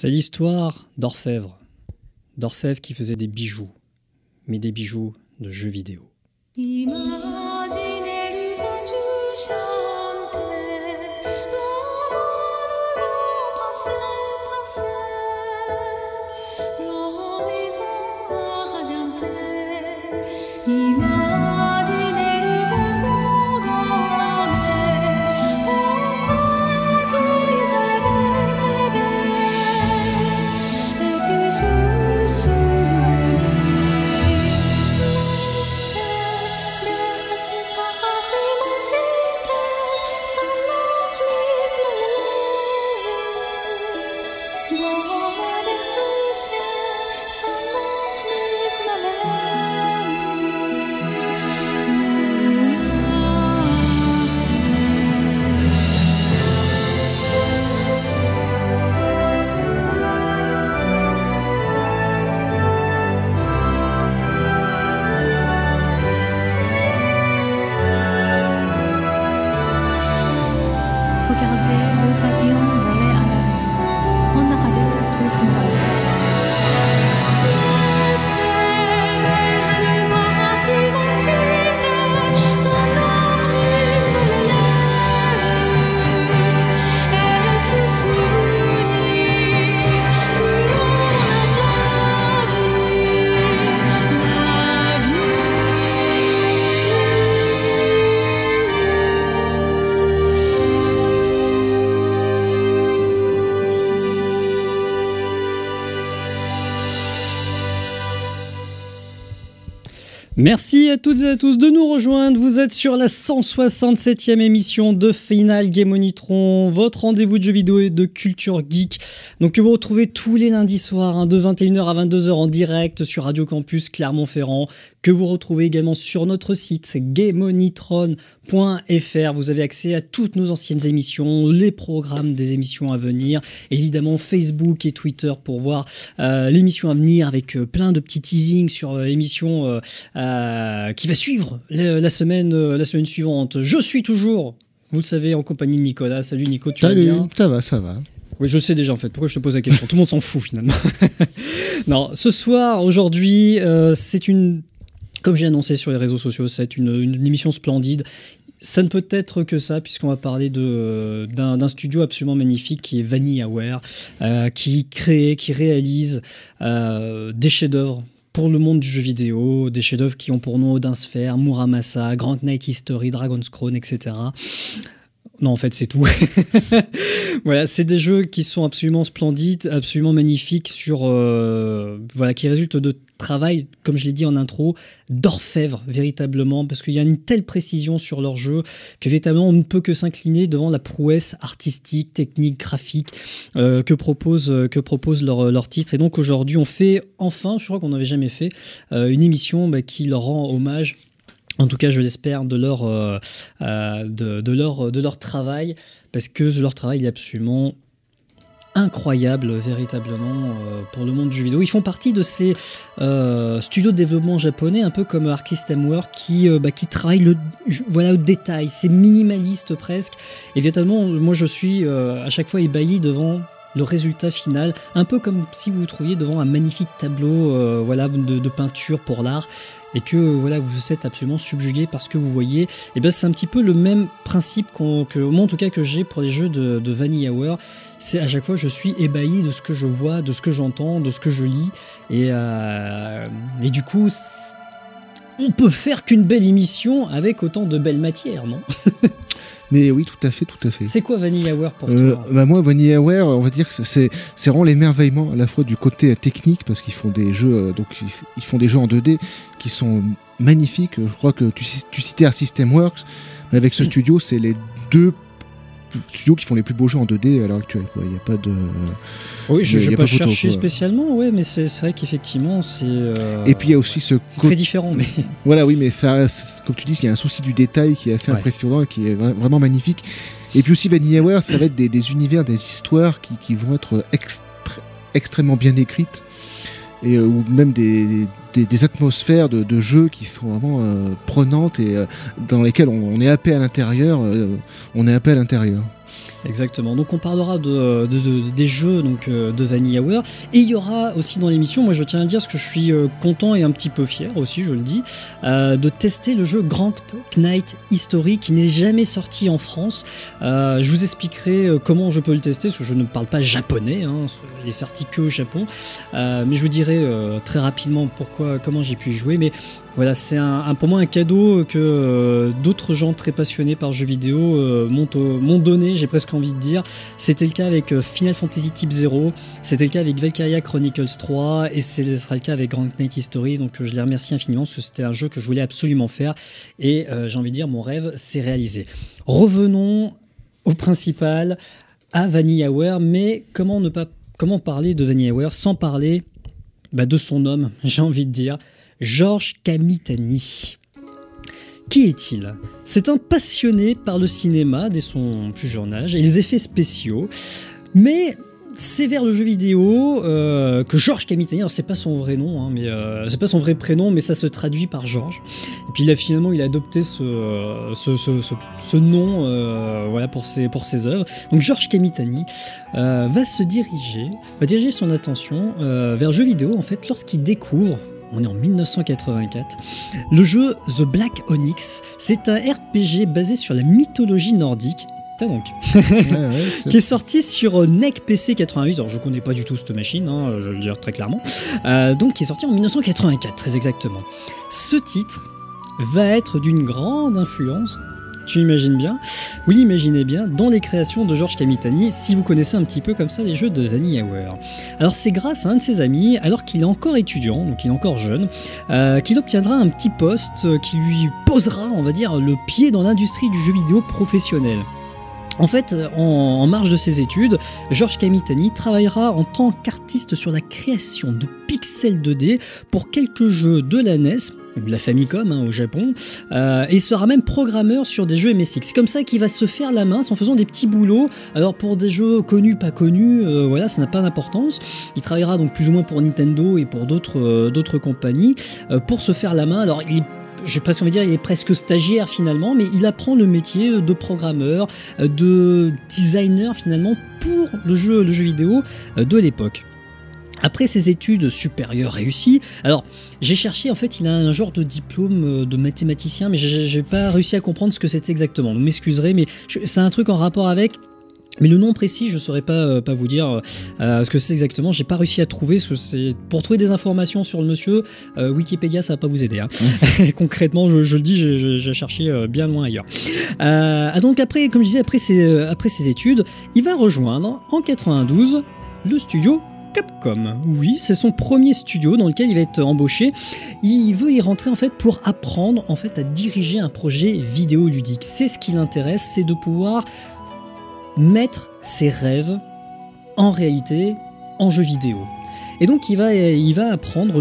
C'est l'histoire d'Orfèvre. D'Orfèvre qui faisait des bijoux, mais des bijoux de jeux vidéo. Merci à toutes et à tous de nous rejoindre. Vous êtes sur la 167e émission de Final Game Onitron, votre rendez-vous de jeux vidéo et de culture geek. Donc que vous retrouvez tous les lundis soirs de 21h à 22h en direct sur Radio Campus Clermont-Ferrand, que vous retrouvez également sur notre site gameonitron.fr. Vous avez accès à toutes nos anciennes émissions, les programmes des émissions à venir, évidemment Facebook et Twitter pour voir l'émission à venir avec plein de petits teasings sur l'émission qui va suivre la semaine suivante. Je suis toujours, vous le savez, en compagnie de Nicolas. Salut Nico, tu vas bien ? Ça va. Oui, je le sais déjà en fait. Pourquoi je te pose la question ? Tout le monde s'en fout finalement. Non, ce soir, aujourd'hui, c'est une... Comme j'ai annoncé sur les réseaux sociaux, c'est une émission splendide. Ça ne peut être que ça, puisqu'on va parler d'un studio absolument magnifique qui est VanillaWare, qui crée, qui réalise des chefs-d'œuvre pour le monde du jeu vidéo, des chefs-d'œuvre qui ont pour nom Odin Sphere, Muramasa, Grand Knight History, Dragon's Crown, etc. Non, en fait, c'est tout. Voilà, c'est des jeux qui sont absolument splendides, absolument magnifiques, qui résultent de travail, comme je l'ai dit en intro, d'orfèvre, véritablement, parce qu'il y a une telle précision sur leur jeu que véritablement on ne peut que s'incliner devant la prouesse artistique, technique, graphique que propose leur titre. Et donc aujourd'hui, on fait enfin, je crois qu'on n'avait jamais fait, une émission qui leur rend hommage. En tout cas, je l'espère, de leur travail, parce que leur travail est absolument incroyable, véritablement, pour le monde du jeu vidéo. Ils font partie de ces studios de développement japonais, un peu comme Arc System Works, qui travaillent au détail. C'est minimaliste presque. Et véritablement, moi, je suis à chaque fois ébahi devant le résultat final, un peu comme si vous vous trouviez devant un magnifique tableau de peinture pour l'art, et que vous êtes absolument subjugué par ce que vous voyez. Et bien c'est un petit peu le même principe que moi en tout cas que j'ai pour les jeux de VanillaWare. C'est à chaque fois je suis ébahi de ce que je vois, de ce que j'entends, de ce que je lis, et du coup on peut faire qu'une belle émission avec autant de belles matières, non? Mais oui, tout à fait. C'est quoi VanillaWare pour toi ? Moi, VanillaWare, on va dire que c'est vraiment l'émerveillement à la fois du côté technique, parce qu'ils font des jeux, ils font des jeux en 2D qui sont magnifiques. Je crois que tu citais Arc System Works, mais avec ce studio, c'est les deux studios qui font les plus beaux jeux en 2D à l'heure actuelle, quoi. Il n'y a pas de... Oui, je n'ai pas cherché spécialement, ouais, mais c'est vrai qu'effectivement, c'est... Et puis il y a aussi c'est très différent, mais... Voilà, oui, mais ça, comme tu dis, il y a un souci du détail qui est assez impressionnant et qui est vraiment magnifique. Et puis aussi, VanillaWare, ça va être des univers, des histoires qui vont être extrêmement bien écrites, et ou même des atmosphères de jeux qui sont vraiment prenantes et dans lesquelles on est happé à l'intérieur. Exactement. Donc on parlera des jeux donc, de VanillaWare. Et il y aura aussi dans l'émission, moi je tiens à dire, parce que je suis content et un petit peu fier aussi, je le dis, de tester le jeu Grand Knight History qui n'est jamais sorti en France. Je vous expliquerai comment je peux le tester, parce que je ne parle pas japonais, hein, il est sorti que au Japon. Mais je vous dirai très rapidement comment j'ai pu y jouer. Mais voilà, c'est pour moi un cadeau que d'autres gens très passionnés par jeux vidéo m'ont donné, j'ai presque envie de dire. C'était le cas avec Final Fantasy Type 0, c'était le cas avec Valkyria Chronicles 3 et ce sera le cas avec Grand Knight History. Donc je les remercie infiniment parce que c'était un jeu que je voulais absolument faire et j'ai envie de dire mon rêve s'est réalisé. Revenons au principal, à VanillaWare, mais comment parler de VanillaWare sans parler de son homme, j'ai envie de dire, Georges Kamitani. Qui est-il? C'est un passionné par le cinéma dès son plus jeune âge et les effets spéciaux, mais c'est vers le jeu vidéo que Georges Kamitani, alors c'est pas son vrai nom, hein, mais c'est pas son vrai prénom, mais ça se traduit par Georges. Et puis il a adopté ce nom voilà, pour ses œuvres. Donc Georges Kamitani va diriger son attention vers le jeu vidéo en fait lorsqu'il découvre. On est en 1984. Le jeu The Black Onyx, c'est un RPG basé sur la mythologie nordique. Donc, qui est sorti sur NEC PC 88. Alors je connais pas du tout cette machine, hein, je vais le dire très clairement. Donc qui est sorti en 1984, très exactement. Ce titre va être d'une grande influence. Tu imagines bien, vous l'imaginez bien, dans les créations de Georges Kamitani, si vous connaissez un petit peu comme ça les jeux de VanillaWare. Alors c'est grâce à un de ses amis, alors qu'il est encore étudiant, donc il est encore jeune, qu'il obtiendra un petit poste qui lui posera, on va dire, le pied dans l'industrie du jeu vidéo professionnel. En fait, en marge de ses études, Georges Kamitani travaillera en tant qu'artiste sur la création de pixels 2D pour quelques jeux de la NES, la Famicom au Japon, et sera même programmeur sur des jeux MSX. C'est comme ça qu'il va se faire la main en faisant des petits boulots. Alors pour des jeux connus, pas connus, voilà, ça n'a pas d'importance. Il travaillera donc plus ou moins pour Nintendo et pour d'autres compagnies pour se faire la main. Alors j'ai presque envie de dire, il est presque stagiaire finalement, mais il apprend le métier de programmeur, de designer finalement pour le jeu vidéo de l'époque. Après ses études supérieures réussies, alors j'ai cherché, en fait il a un genre de diplôme de mathématicien, mais j'ai pas réussi à comprendre ce que c'était exactement, donc m'excuserez, mais c'est un truc en rapport avec... Mais le nom précis, je ne saurais pas vous dire ce que c'est exactement. J'ai pas réussi à trouver. Pour trouver des informations sur le monsieur, Wikipédia, ça va pas vous aider. Hein. Concrètement, je le dis, j'ai cherché bien loin ailleurs. Donc après, comme je disais, après ses études, il va rejoindre en 92 le studio Capcom. Oui, c'est son premier studio dans lequel il va être embauché. Il veut y rentrer en fait pour apprendre en fait à diriger un projet vidéoludique. C'est ce qui l'intéresse, c'est de pouvoir mettre ses rêves en réalité en jeu vidéo. Et donc il va apprendre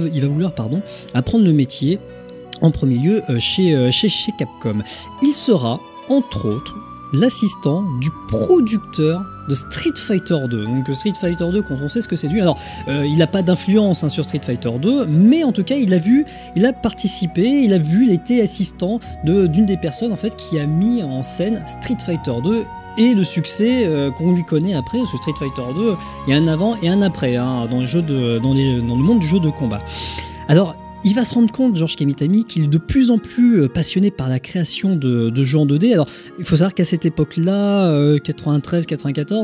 apprendre le métier en premier lieu chez Capcom. Il sera entre autres l'assistant du producteur de Street Fighter 2. Donc Street Fighter 2, quand on sait ce que c'est alors il n'a pas d'influence sur Street Fighter 2, mais en tout cas il a participé, il a vu, il était assistant d'une des personnes en fait qui a mis en scène Street Fighter 2 et le succès qu'on lui connaît après, parce que Street Fighter 2, il y a un avant et un après hein, dans le monde du jeu de combat. Alors il va se rendre compte, Georges Kamitani, qu'il est de plus en plus passionné par la création de jeux en 2D. Alors, il faut savoir qu'à cette époque-là, 93-94,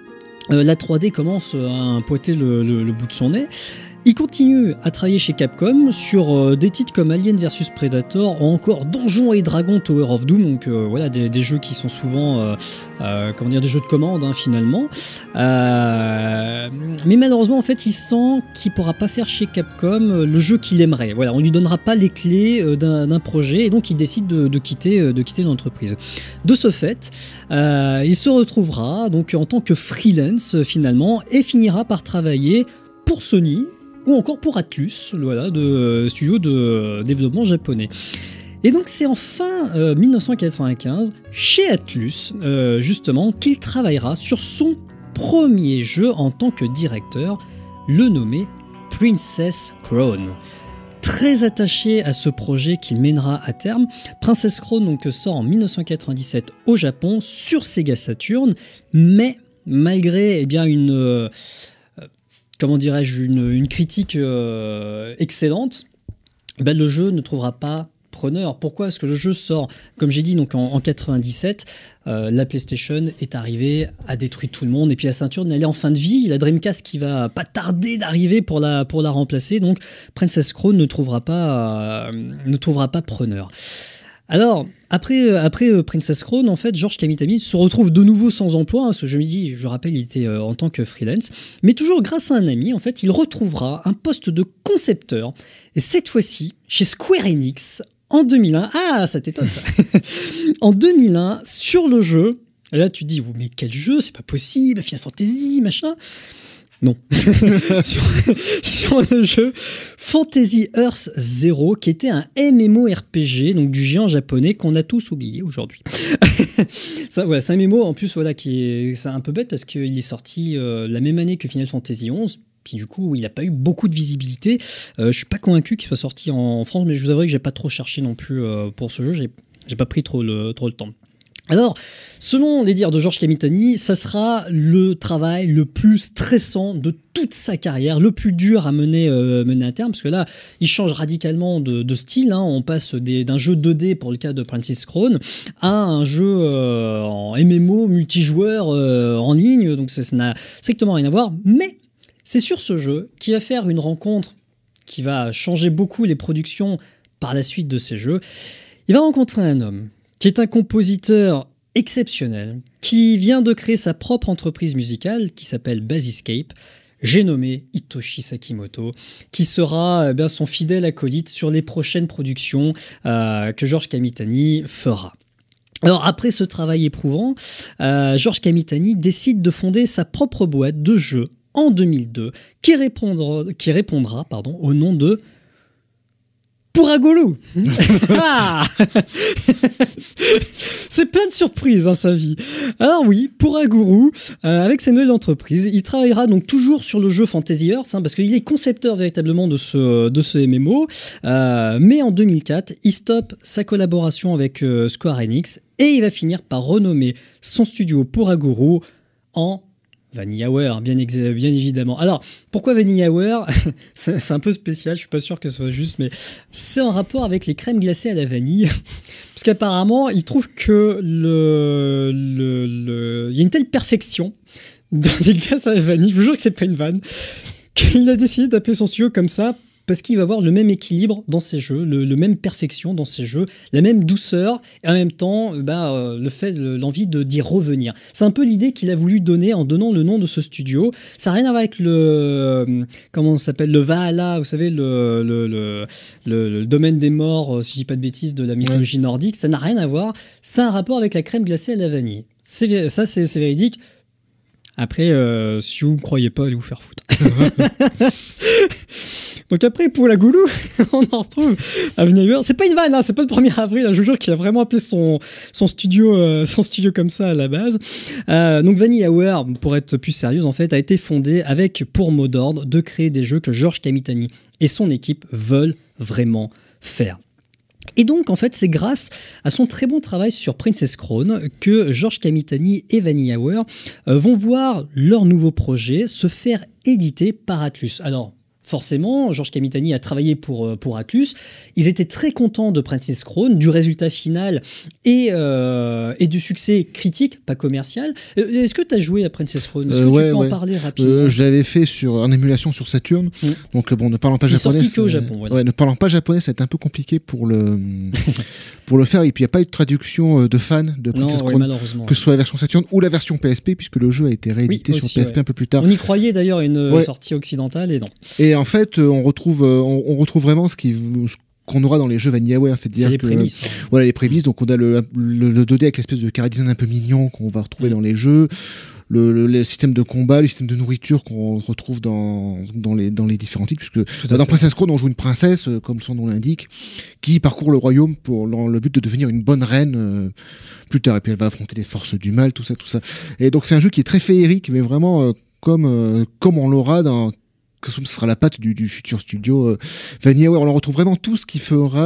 la 3D commence à pointer le bout de son nez. Il continue à travailler chez Capcom sur des titres comme Alien vs Predator ou encore Donjons et Dragons Tower of Doom, donc voilà des jeux qui sont souvent des jeux de commande hein, finalement. Mais malheureusement en fait il sent qu'il ne pourra pas faire chez Capcom le jeu qu'il aimerait. Voilà, on ne lui donnera pas les clés d'un projet et donc il décide de quitter l'entreprise. De ce fait, il se retrouvera donc en tant que freelance finalement et finira par travailler pour Sony ou encore pour Atlus, voilà, de studio de développement japonais. Et donc c'est en fin 1995, chez Atlus, justement, qu'il travaillera sur son premier jeu en tant que directeur, le nommé Princess Crown. très attaché à ce projet qu'il mènera à terme. Princess Crown donc, sort en 1997 au Japon sur Sega Saturn, mais malgré comment dirais-je, une critique excellente, le jeu ne trouvera pas preneur. Pourquoi ? Parce que le jeu sort, comme j'ai dit, donc en 97. La PlayStation est arrivée, a détruit tout le monde, et puis la Saturn, elle est en fin de vie. La Dreamcast qui va pas tarder d'arriver pour la remplacer. Donc Princess Crown ne trouvera pas preneur. Alors, après Princess Crown, en fait, George Kamitani se retrouve de nouveau sans emploi. Hein, ce jeu, je rappelle, il était en tant que freelance. Mais toujours grâce à un ami, en fait, il retrouvera un poste de concepteur. Et cette fois-ci, chez Square Enix, en 2001. Ah, ça t'étonne, ça. En 2001, sur le jeu. Et là, tu te dis, oh, mais quel jeu, c'est pas possible, Final Fantasy, machin. Non. sur le jeu Fantasy Earth Zero, qui était un MMORPG, donc du géant japonais qu'on a tous oublié aujourd'hui. Ça, voilà, c'est un MMO en plus, voilà, c'est un peu bête parce qu'il est sorti la même année que Final Fantasy XI. Puis du coup, il n'a pas eu beaucoup de visibilité. Je suis pas convaincu qu'il soit sorti en France, mais je vous avouerai que j'ai pas trop cherché non plus pour ce jeu. J'ai pas pris trop le temps. Alors, selon les dires de George Kamitani, ça sera le travail le plus stressant de toute sa carrière, le plus dur à mener à terme, parce que là, il change radicalement de style. Hein. On passe d'un jeu 2D pour le cas de Princess Crown à un jeu en MMO multijoueur en ligne, donc ça n'a strictement rien à voir. Mais c'est sur ce jeu qu'il va faire une rencontre qui va changer beaucoup les productions par la suite de ces jeux. Il va rencontrer un homme qui est un compositeur exceptionnel, qui vient de créer sa propre entreprise musicale qui s'appelle Basiscape. J'ai nommé Hitoshi Sakimoto, qui sera son fidèle acolyte sur les prochaines productions que George Kamitani fera. Alors après ce travail éprouvant, George Kamitani décide de fonder sa propre boîte de jeux en 2002, qui répondra au nom de Puraguru. Ah c'est plein de surprises, hein, sa vie. Alors oui, Puraguru, avec sa nouvelle entreprise, il travaillera donc toujours sur le jeu Fantasy Earth, hein, parce qu'il est concepteur véritablement de ce MMO, mais en 2004, il stoppe sa collaboration avec Square Enix, et il va finir par renommer son studio Puraguru en VanillaWare, bien évidemment. Alors, pourquoi VanillaWare ? C'est un peu spécial, je suis pas sûr que ce soit juste, mais c'est en rapport avec les crèmes glacées à la vanille. Parce qu'apparemment, il trouve que il y a une telle perfection dans les glaces à la vanille, je vous jure que c'est pas une vanne, qu'il a décidé d'appeler son studio comme ça, parce qu'il va avoir le même équilibre dans ses jeux, le même perfection dans ses jeux, la même douceur, et en même temps, l'envie d'y revenir. C'est un peu l'idée qu'il a voulu donner en donnant le nom de ce studio. Ça n'a rien à voir avec le Valhalla, vous savez, le domaine des morts, si je dis pas de bêtises, de la mythologie nordique. Ça n'a rien à voir. Ça a un rapport avec la crème glacée à la vanille. C'est véridique. Après, si vous ne me croyez pas, allez vous faire foutre. Donc après, pour la Goulou, on en retrouve à VanillaWare. C'est pas une vanne, hein, c'est pas le 1er avril, hein, je vous jure qu'il a vraiment appelé son studio comme ça à la base. Donc VanillaWare, pour être plus sérieuse, en fait, a été fondé avec pour mot d'ordre de créer des jeux que George Kamitani et son équipe veulent vraiment faire. Et donc, en fait, c'est grâce à son très bon travail sur Princess Crown que George Kamitani et VanillaWare vont voir leur nouveau projet se faire éditer par Atlus. Alors, forcément, George Kamitani a travaillé pour Atlus. Ils étaient très contents de Princess Crown, du résultat final et du succès critique, pas commercial. Est-ce que tu as joué à Princess Crown ? Est-ce que tu peux en parler rapidement ? Je l'avais fait en émulation sur Saturn. Donc, ne parlant pas japonais. Il est sorti qu'au Japon. Voilà. Ne parlant pas japonais, c'est un peu compliqué pour le faire. Et puis, il n'y a pas eu de traduction de fans de Princess Crown, malheureusement. Que ce soit la version Saturn ou la version PSP, puisque le jeu a été réédité sur PSP un peu plus tard. On y croyait d'ailleurs à une sortie occidentale et non. Et en fait, on retrouve vraiment ce qu'on aura dans les jeux VanillaWare, c'est-à-dire les prémices. Voilà, les prémices. Donc on a le 2D avec l'espèce de chara design un peu mignon qu'on va retrouver dans les jeux, le système de combat, le système de nourriture qu'on retrouve dans les différents titres, puisque dans Princess Crown on joue une princesse, comme son nom l'indique, qui parcourt le royaume pour le but de devenir une bonne reine plus tard, et puis elle va affronter les forces du mal, tout ça. Et donc c'est un jeu qui est très féerique, mais vraiment comme on l'aura dans que ce sera la patte du futur studio VanillaWare. On leur retrouve vraiment tout ce qui fera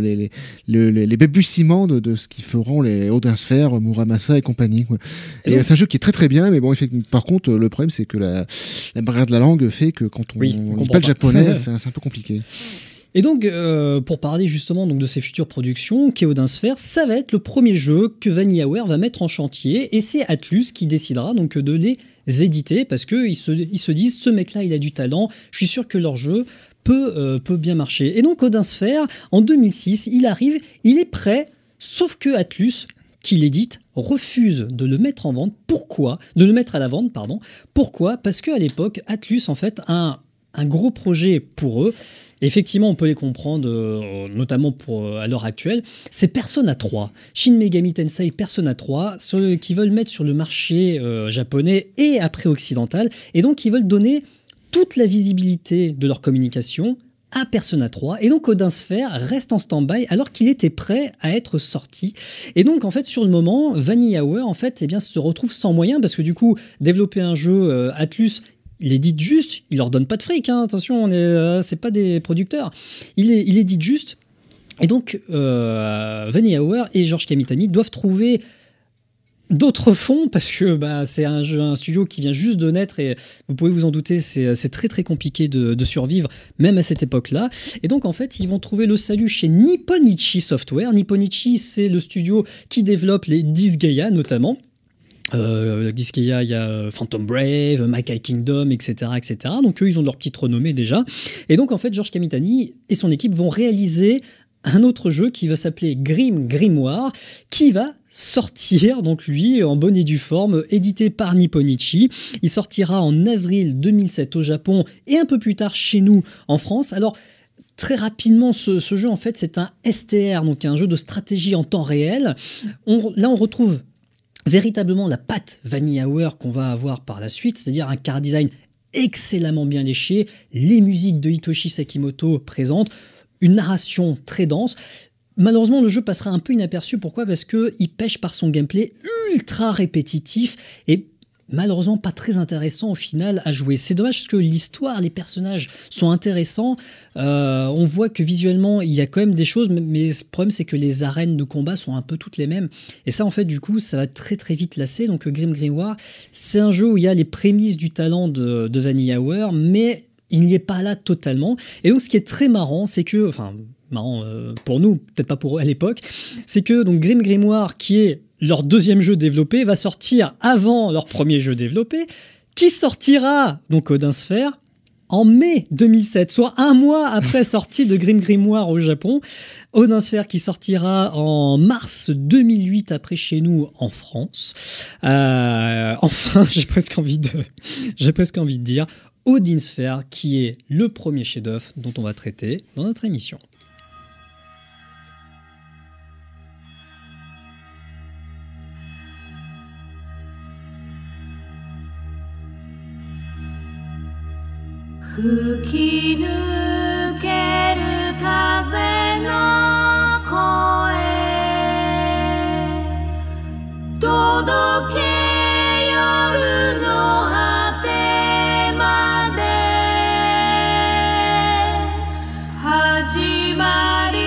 les balbutiements de ce qui feront les Odin Sphere, Muramasa et compagnie, quoi. Et c'est un jeu qui est très très bien, mais bon, par contre, le problème c'est que la barrière de la langue fait que quand on lit pas le japonais, c'est un peu compliqué. Et donc, pour parler justement donc, de ces futures productions, Keodin Sphere, ça va être le premier jeu que VanillaWare va mettre en chantier, et c'est Atlus qui décidera donc de les éditer, parce qu'ils se disent, ce mec-là, il a du talent, je suis sûr que leur jeu peut bien marcher. Et donc, Odin Sphere, en 2006, il arrive, il est prêt, sauf que Atlus, qui l'édite, refuse de le mettre en vente. Pourquoi ? De le mettre à la vente, pardon. Pourquoi ? Parce qu'à l'époque, Atlus, en fait, a un gros projet pour eux. Effectivement, on peut les comprendre, notamment à l'heure actuelle. C'est Persona 3, Shin Megami Tensei Persona 3, qui veulent mettre sur le marché japonais et après occidental. Et donc, ils veulent donner toute la visibilité de leur communication à Persona 3. Et donc, Odin Sphere reste en stand-by alors qu'il était prêt à être sorti. Et donc, en fait, sur le moment, VanillaWare, en fait, eh bien, se retrouve sans moyens parce que du coup, développer un jeu Atlus, il édite juste, il leur donne pas de fric, hein, attention, c'est pas des producteurs. Il édite juste. Et donc, VanillaWare et George Kamitani doivent trouver d'autres fonds parce que c'est un studio qui vient juste de naître et vous pouvez vous en douter, c'est très très compliqué de survivre, même à cette époque-là. Et donc, en fait, ils vont trouver le salut chez Nipponichi Software. Nipponichi, c'est le studio qui développe les Disgaea notamment. Disgaea, il y a Phantom Brave, Makai Kingdom, etc., etc. Donc eux, ils ont leur petite renommée déjà. Et donc en fait, George Kamitani et son équipe vont réaliser un autre jeu qui va s'appeler Grim Grimoire, qui va sortir, donc lui, en bonne et due forme, édité par Nipponichi. Il sortira en avril 2007 au Japon et un peu plus tard chez nous en France. Alors, très rapidement, ce jeu, en fait, c'est un STR, donc un jeu de stratégie en temps réel. Là, on retrouve véritablement la patte VanillaWare qu'on va avoir par la suite, c'est-à-dire un chara design excellemment bien léché, les musiques de Hitoshi Sakimoto présentes, une narration très dense. Malheureusement, le jeu passera un peu inaperçu. Pourquoi ? Parce qu'il pêche par son gameplay ultra répétitif et malheureusement pas très intéressant au final à jouer. C'est dommage parce que l'histoire, les personnages sont intéressants. On voit que visuellement, il y a quand même des choses, mais le problème, c'est que les arènes de combat sont un peu toutes les mêmes. Et ça, en fait, du coup, ça va très très vite lasser. Donc, Grim Grimoire, c'est un jeu où il y a les prémices du talent de VanillaWare, mais il n'y est pas là totalement. Et donc, ce qui est très marrant, c'est que... Enfin, marrant pour nous, peut-être pas pour eux à l'époque, c'est que donc, Grim Grimoire, qui est leur deuxième jeu développé, va sortir avant leur premier jeu développé, qui sortira, donc Odin Sphere, en mai 2007, soit un mois après sortie de Grim Grimoire au Japon. Odin Sphere qui sortira en mars 2008 après chez nous en France. Enfin, j'ai presque envie de dire Odin Sphere qui est le premier chef-d'œuvre dont on va traiter dans notre émission. Fuki nukeru kaze no koe Todoke yoru no hate made Hajimari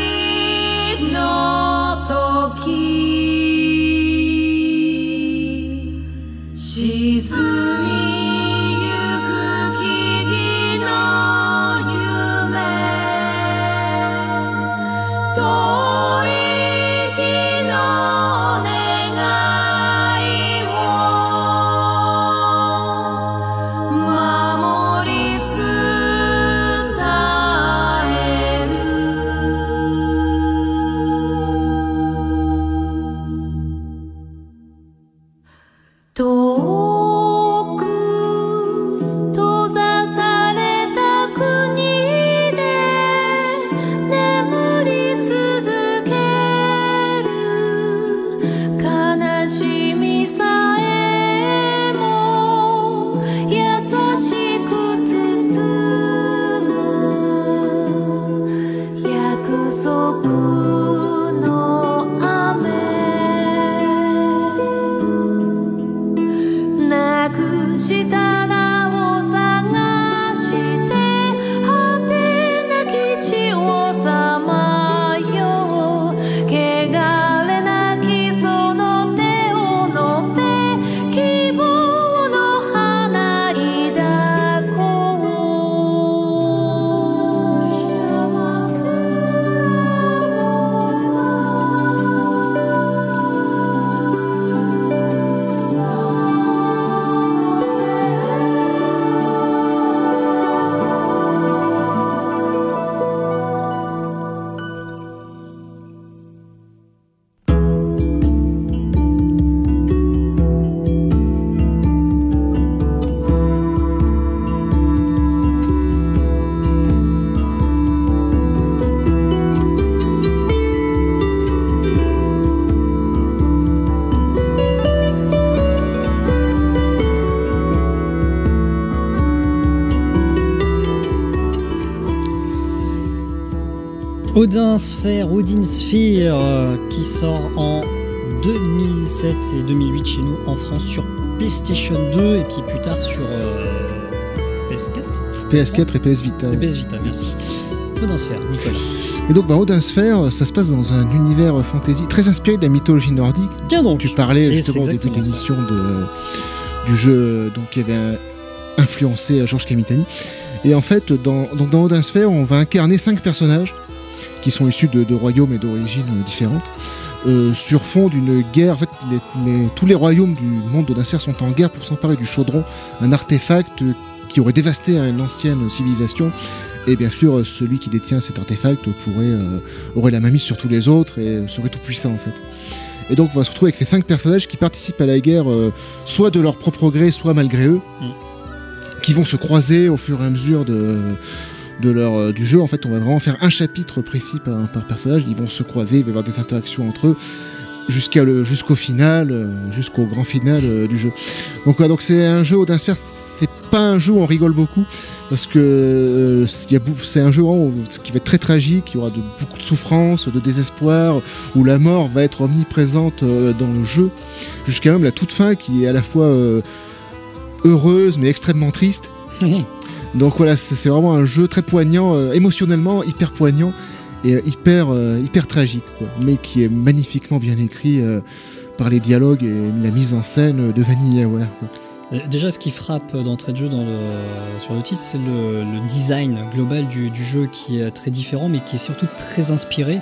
no toki Shizumi yuku higi no Odin Sphere, qui sort en 2007 et 2008 chez nous en France sur PlayStation 2 et puis plus tard sur PS4. PS4 et PS Vita. Et PS Vita, merci. Odin Sphere, Nicolas. Et donc Odin Sphere, ça se passe dans un univers fantasy très inspiré de la mythologie nordique. Tiens donc. Tu parlais Et justement au c'est début de exactement l'émission du jeu donc, qui avait influencé Georges Kamitani. Et en fait, dans Odin Sphere, on va incarner 5 personnages qui sont issus de royaumes et d'origines différentes. Sur fond d'une guerre, en fait, tous les royaumes du monde d'Odin Sphere sont en guerre pour s'emparer du chaudron, un artefact qui aurait dévasté une ancienne civilisation. Et bien sûr, celui qui détient cet artefact aurait la mainmise sur tous les autres et serait tout puissant en fait. Et donc on va se retrouver avec ces 5 personnages qui participent à la guerre, soit de leur propre gré, soit malgré eux, qui vont se croiser au fur et à mesure du jeu. En fait, on va vraiment faire un chapitre précis par personnage. Ils vont se croiser, il va y avoir des interactions entre eux jusqu'au grand final du jeu. Donc c'est un jeu Odin Sphere. C'est pas un jeu où on rigole beaucoup parce que c'est un jeu qui va être très tragique. Il y aura beaucoup de souffrance, de désespoir, où la mort va être omniprésente dans le jeu, jusqu'à même la toute fin qui est à la fois heureuse mais extrêmement triste. Donc voilà, c'est vraiment un jeu très poignant, émotionnellement hyper poignant et hyper tragique, quoi, mais qui est magnifiquement bien écrit par les dialogues et la mise en scène de Vanillaware. Déjà, ce qui frappe d'entrée de jeu sur le titre, c'est le design global du jeu qui est très différent, mais qui est surtout très inspiré.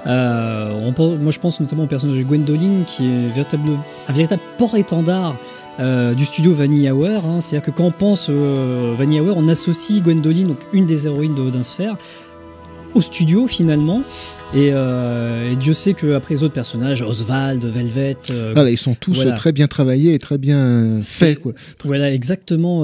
Moi, je pense notamment au personnage de Gwendoline, qui est un véritable port-étendard du studio Vanillaware. C'est-à-dire que quand on pense Vanillaware, on associe Gwendoline, donc une des héroïnes de Odin Sphere, au studio finalement. Et Dieu sait qu'après les autres personnages, Oswald, Velvet... ils sont tous très bien travaillés et très bien faits. Quoi. Voilà, exactement.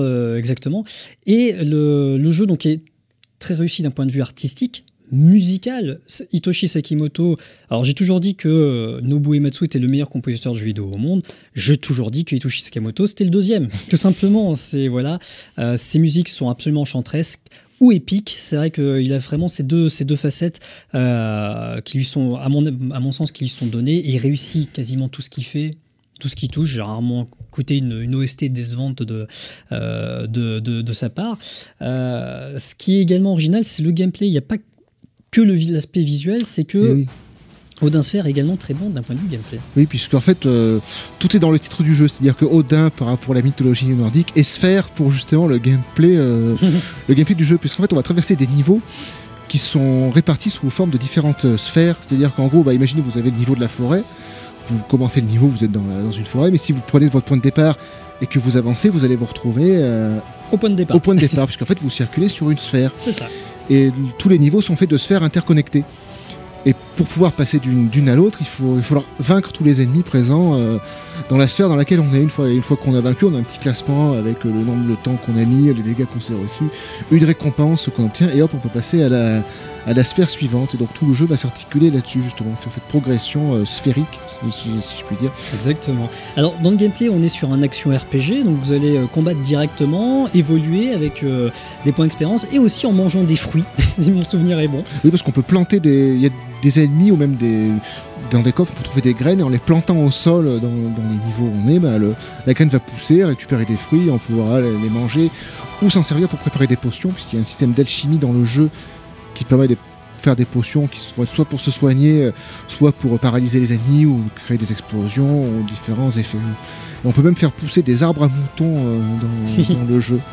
Et le jeu donc, est très réussi d'un point de vue artistique, musical. Hitoshi Sekimoto, alors j'ai toujours dit que Nobuo Uematsu était le meilleur compositeur de jeux vidéo au monde. J'ai toujours dit que Hitoshi Sekimoto c'était le deuxième, tout simplement. Ses musiques sont absolument enchanteresques ou épiques. C'est vrai qu'il a vraiment ces deux facettes qui lui sont, à mon sens, qui lui sont données, et il réussit quasiment tout ce qu'il fait. Tout ce qui touche. J'ai rarement écouté une OST décevante de sa part. Ce qui est également original, c'est le gameplay. Il n'y a pas que l'aspect visuel, c'est que Odin Sphere est également très bon d'un point de vue gameplay. Oui, puisqu'en fait, tout est dans le titre du jeu. C'est-à-dire que Odin pour la mythologie nordique et Sphère pour justement le gameplay du jeu. Puisqu'en fait, on va traverser des niveaux qui sont répartis sous forme de différentes sphères. C'est-à-dire qu'en gros, imaginez vous avez le niveau de la forêt. Vous commencez le niveau, vous êtes dans une forêt, mais si vous prenez votre point de départ et que vous avancez, vous allez vous retrouver au point de départ, puisqu'en fait vous circulez sur une sphère. C'est ça. Et tous les niveaux sont faits de sphères interconnectées. Et pour pouvoir passer d'une à l'autre, il faut vaincre tous les ennemis présents dans la sphère dans laquelle on est. Une fois qu'on a vaincu, on a un petit classement avec le temps qu'on a mis, les dégâts qu'on s'est reçus, une récompense qu'on obtient, et hop, on peut passer à la sphère suivante. Et donc tout le jeu va s'articuler là-dessus, justement, faire cette progression sphérique, si je puis dire. Exactement. Alors dans le gameplay, on est sur un action RPG, donc vous allez combattre directement, évoluer avec des points d'expérience, et aussi en mangeant des fruits, si mon souvenir est bon. Oui, parce qu'on peut planter il y a des ennemis ou même dans des coffres, on peut trouver des graines, et en les plantant au sol dans les niveaux où on est, la graine va pousser, récupérer des fruits, on pourra les manger ou s'en servir pour préparer des potions, puisqu'il y a un système d'alchimie dans le jeu qui permet de faire des potions qui sont soit pour se soigner, soit pour paralyser les ennemis ou créer des explosions ou différents effets. Et on peut même faire pousser des arbres à moutons dans le jeu.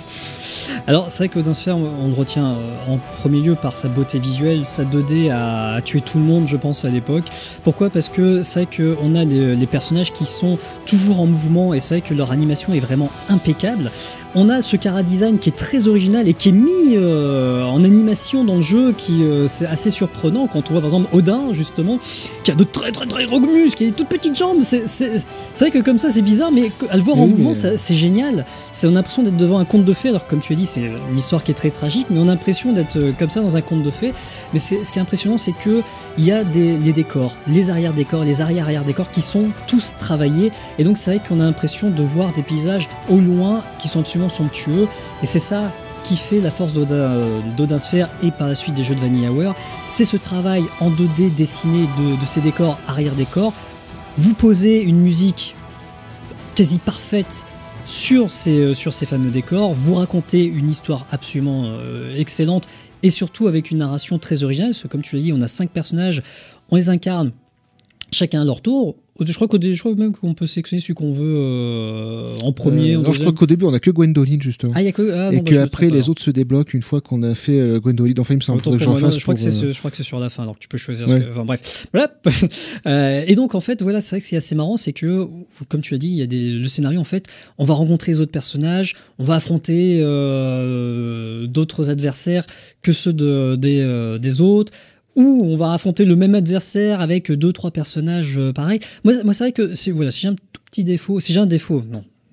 Alors c'est vrai qu'Odin Sphere, on le retient en premier lieu par sa beauté visuelle. Sa 2D a tué tout le monde, je pense, à l'époque. Pourquoi ? Parce que c'est vrai qu'on a les personnages qui sont toujours en mouvement, et c'est vrai que leur animation est vraiment impeccable. On a ce chara-design qui est très original et qui est mis en animation dans le jeu, c'est assez surprenant quand on voit par exemple Odin, justement, qui a de très très très gros muscles, qui a des toutes petites jambes. C'est vrai que comme ça c'est bizarre, mais à le voir en mouvement, c'est génial. On a l'impression d'être devant un conte de fées. Alors comme tu as dit, c'est une histoire qui est très tragique, mais on a l'impression d'être comme ça dans un conte de fées. Mais ce qui est impressionnant, c'est qu'il y a les décors, les arrière-décors, les arrière-arrière-décors qui sont tous travaillés. Et donc c'est vrai qu'on a l'impression de voir des paysages au loin qui sont absolument somptueux, et c'est ça qui fait la force d'Odin Sphere et par la suite des jeux de VanillaWare, c'est ce travail en 2D dessiné de ces décors, arrière-décors. Vous posez une musique quasi parfaite sur ces fameux décors, vous racontez une histoire absolument excellente et surtout avec une narration très originale, parce que comme tu l'as dit, on a 5 personnages, on les incarne chacun à leur tour. Je crois même qu'on peut sélectionner celui qu'on veut en premier. Je crois qu'au début on a que Gwendoline justement. Et qu'après les autres se débloquent une fois qu'on a fait Gwendoline. Enfin, il me semble que je crois que c'est sur la fin, donc tu peux choisir. Enfin bref, voilà. Et donc en fait, voilà, c'est vrai que c'est assez marrant, c'est que comme tu l'as dit, il y a le scénario en fait, on va rencontrer les autres personnages, on va affronter d'autres adversaires que ceux des autres. Ou on va affronter le même adversaire avec 2-3 personnages pareils. Moi c'est vrai que si j'ai un tout petit défaut, si j'ai un défaut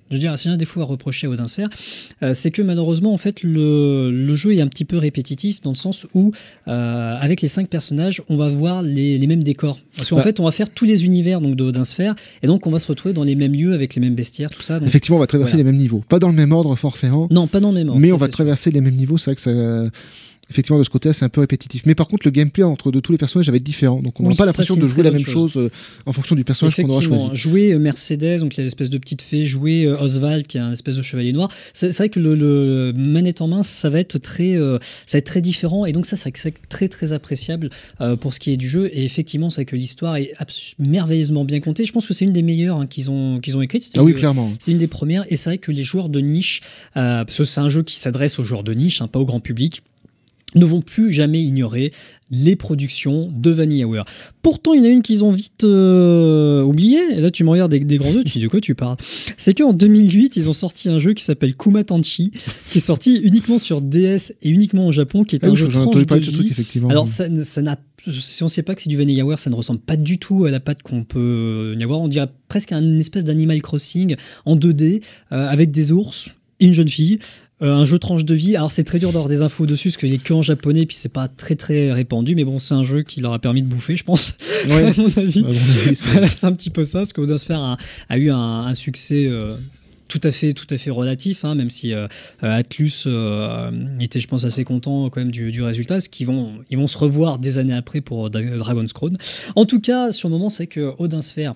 à reprocher à Odin Sphere, c'est que malheureusement en fait le jeu est un petit peu répétitif dans le sens où avec les 5 personnages on va voir les mêmes décors. Parce qu'en fait on va faire tous les univers donc de Odin Sphere et donc on va se retrouver dans les mêmes lieux avec les mêmes bestiaires, tout ça. Donc, effectivement on va traverser les mêmes niveaux. Pas dans le même ordre forcément. Non, pas dans le même ordre. Mais on va traverser les mêmes niveaux, c'est vrai que ça... Effectivement, de ce côté-là, c'est un peu répétitif. Mais par contre, le gameplay entre tous les personnages va être différent. Donc, on n'a pas l'impression de jouer la même chose en fonction du personnage qu'on aura choisi. Jouer Mercedes, donc il y a l'espèce de petite fée, jouer Oswald, qui est un espèce de chevalier noir. C'est vrai que le manette en main, ça va être très différent. Et donc, ça, c'est très, très appréciable pour ce qui est du jeu. Et effectivement, c'est vrai que l'histoire est merveilleusement bien contée. Je pense que c'est une des meilleures qu'ils ont écrites. Oui, clairement. C'est une des premières. Et c'est vrai que les joueurs de niche, parce que c'est un jeu qui s'adresse aux joueurs de niche, pas au grand public, ne vont plus jamais ignorer les productions de VanillaWare. Pourtant, il y en a une qu'ils ont vite oubliée. Et là, tu me regardes avec des grands yeux, tu dis de quoi tu parles. C'est qu'en 2008, ils ont sorti un jeu qui s'appelle Kumatanchi, qui est sorti uniquement sur DS et uniquement au Japon, qui est un jeu tranche de vie. Truc, effectivement. Alors, ça n'a, si on ne sait pas que c'est du VanillaWare, ça ne ressemble pas du tout à la patte qu'on peut y avoir. On dirait presque une espèce d'Animal Crossing en 2D, avec des ours et une jeune fille. Un jeu tranche de vie. Alors c'est très dur d'avoir des infos dessus parce qu'il n'y a que en japonais et puis c'est pas très très répandu, mais bon, c'est un jeu qui leur a permis de bouffer, je pense. Ouais. À mon avis, c'est un petit peu ça, parce que Odin Sphere a eu un succès tout à fait relatif, même si Atlus était, je pense, assez content quand même du résultat, parce qu'ils vont se revoir des années après pour Dragon's Crown. En tout cas, sur le moment, c'est que Odin Sphere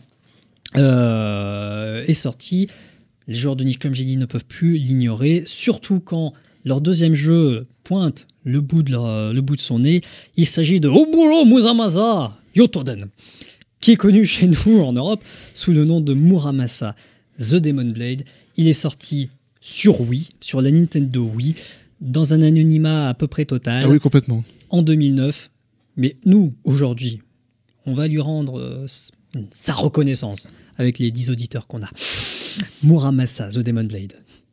est sorti. Les joueurs de niche, comme j'ai dit, ne peuvent plus l'ignorer, surtout quand leur deuxième jeu pointe le bout de son nez. Il s'agit de Oburo Muramasa Yotoden, qui est connu chez nous en Europe sous le nom de Muramasa The Demon Blade. Il est sorti sur Wii, sur la Nintendo Wii, dans un anonymat à peu près total. Ah oui, complètement. En 2009. Mais nous, aujourd'hui, on va lui rendre sa reconnaissance avec les 10 auditeurs qu'on a. Muramasa The Demon Blade.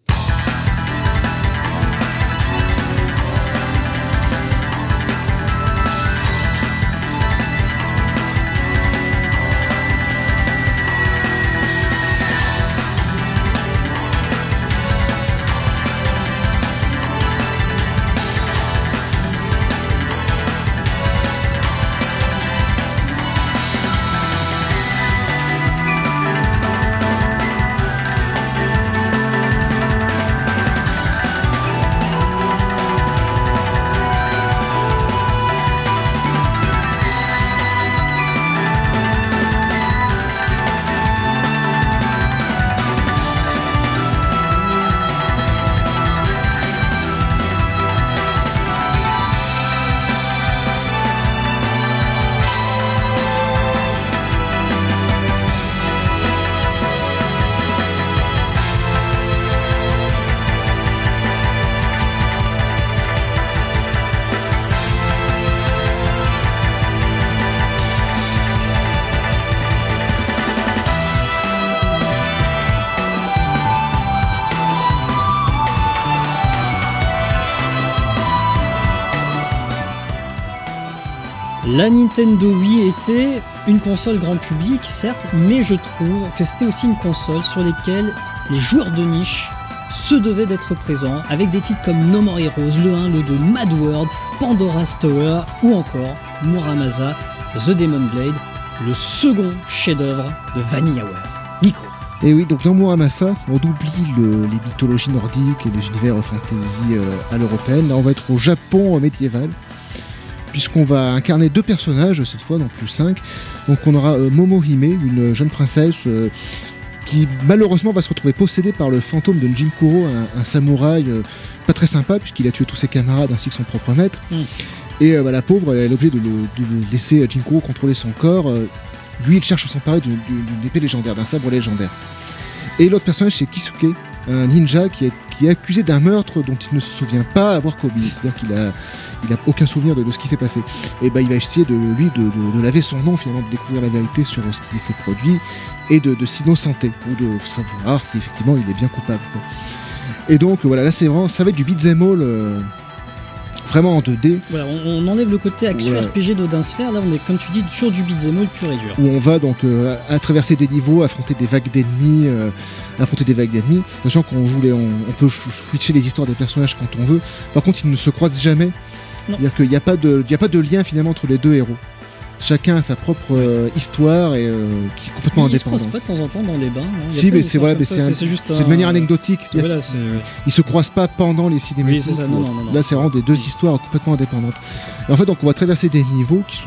La Nintendo Wii était une console grand public, certes, mais je trouve que c'était aussi une console sur laquelle les joueurs de niche se devaient d'être présents, avec des titres comme No More Heroes, le 1, le 2, Mad World, Pandora's Tower ou encore Muramasa The Demon Blade, le second chef-d'œuvre de VanillaWare. Nico. Et oui, donc dans Muramasa, on oublie les mythologies nordiques et les univers fantasy à l'européenne. Là, on va être au Japon médiéval, puisqu'on va incarner 2 personnages, cette fois, non plus 5. Donc on aura Momohime, une jeune princesse qui malheureusement va se retrouver possédée par le fantôme de Jinkuro, un samouraï pas très sympa, puisqu'il a tué tous ses camarades ainsi que son propre maître. Et la pauvre, elle est obligée de laisser Jinkuro contrôler son corps. Lui, il cherche à s'emparer d'une épée légendaire, d'un sabre légendaire. Et l'autre personnage, c'est Kisuke, un ninja qui est accusé d'un meurtre dont il ne se souvient pas avoir commis. C'est-à-dire qu'il a aucun souvenir de ce qui s'est passé. Et il va essayer de laver son nom, finalement, de découvrir la vérité sur ce qui s'est produit et de s'innocenter, ou de savoir si effectivement il est bien coupable, quoi. Et donc voilà, là c'est vraiment, ça va être du beat'em all vraiment en 2D. Voilà, on enlève le côté action Ouais. RPG d'Odin Sphere, là on est, comme tu dis, sur du beat'em all pur et dur. Où on va donc à traverser des niveaux, affronter des vagues d'ennemis, sachant qu'on peut switcher les histoires des personnages quand on veut. Par contre, ils ne se croisent jamais. Non. C'est-à-dire qu'il n'y a pas de lien finalement entre les 2 héros. Chacun a sa propre histoire et qui est complètement Ils se croisent indépendante. pas de temps en temps dans les bains. Hein. Il y a Si, pas mais de c'est voilà, comme mais ça, c'est juste de manière anecdotique. C'est-à-dire Voilà, c'est Ils se croisent pas pendant les cinématiques. Oui, c'est ça, non. Là, c'est vraiment des 2 histoires complètement indépendantes. c'est ça. Et en fait, donc, on va traverser des niveaux qui sont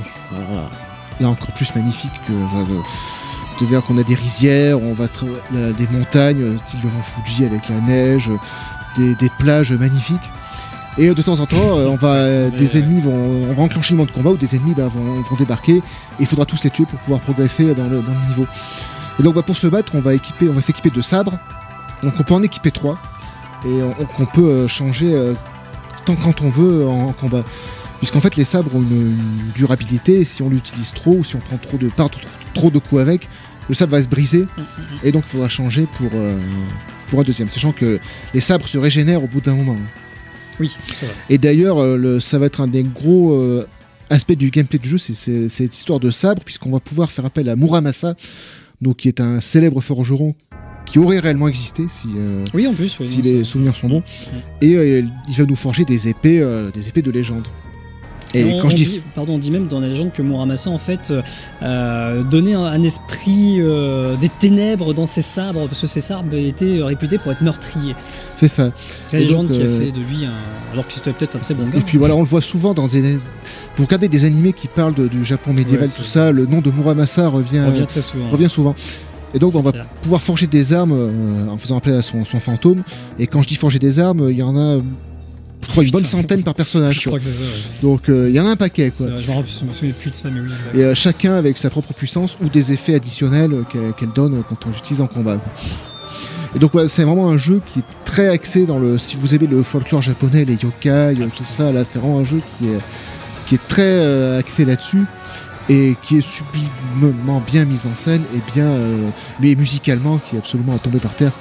là encore plus magnifiques que. C'est-à-dire qu'on a des rizières, on va des montagnes, style le mont Fuji avec la neige, des plages magnifiques. Et de temps en temps, des ennemis on va enclencher le mode combat où des ennemis vont débarquer et il faudra tous les tuer pour pouvoir progresser dans le niveau. Et donc pour se battre, on va s'équiper de sabres. Donc on peut en équiper 3 et on peut changer tant quand on veut en combat. Puisqu'en fait les sabres ont une durabilité et si on l'utilise trop ou si on prend trop de coups avec, le sabre va se briser et donc il faudra changer pour un deuxième. Sachant que les sabres se régénèrent au bout d'un moment. Oui, c'est vrai. Et d'ailleurs, ça va être un des gros aspects du gameplay du jeu, c'est cette histoire de sabre, puisqu'on va pouvoir faire appel à Muramasa, donc, qui est un célèbre forgeron qui aurait réellement existé Oui, en plus, oui, si non, les ça- souvenirs sont bons. Et il va nous forger des épées de légende. Et on dit même dans la légende que Muramasa en fait donnait un esprit des ténèbres dans ses sabres parce que ses sabres étaient réputés pour être meurtriers. c'est ça. C'est la Et légende donc, qui a fait de lui alors que c'était peut-être un très bon gars. Et puis voilà, on le voit souvent dans des. Vous regardez des animés qui parlent du Japon médiéval, Ouais, tout c'est ça, le nom de Muramasa revient très souvent. revient souvent. Et donc C'est on va clair. pouvoir forger des armes en faisant appel à son fantôme. Et quand je dis forger des armes, il y en a, je crois, une bonne centaine par personnage. Je crois que c'est ça. Ouais. Donc il y en a un paquet, quoi. C'est vrai, je me souviens plus de ça, mais oui. Exact. Et chacun avec sa propre puissance ou des effets additionnels qu'elle donne quand on l'utilise en combat, quoi. Et donc voilà, c'est vraiment un jeu qui est très axé dans le. Si vous aimez le folklore japonais, les yokai, tout ça, là c'est vraiment un jeu qui est très axé là-dessus et qui est sublimement bien mis en scène et bien, mais musicalement qui est absolument à tomber par terre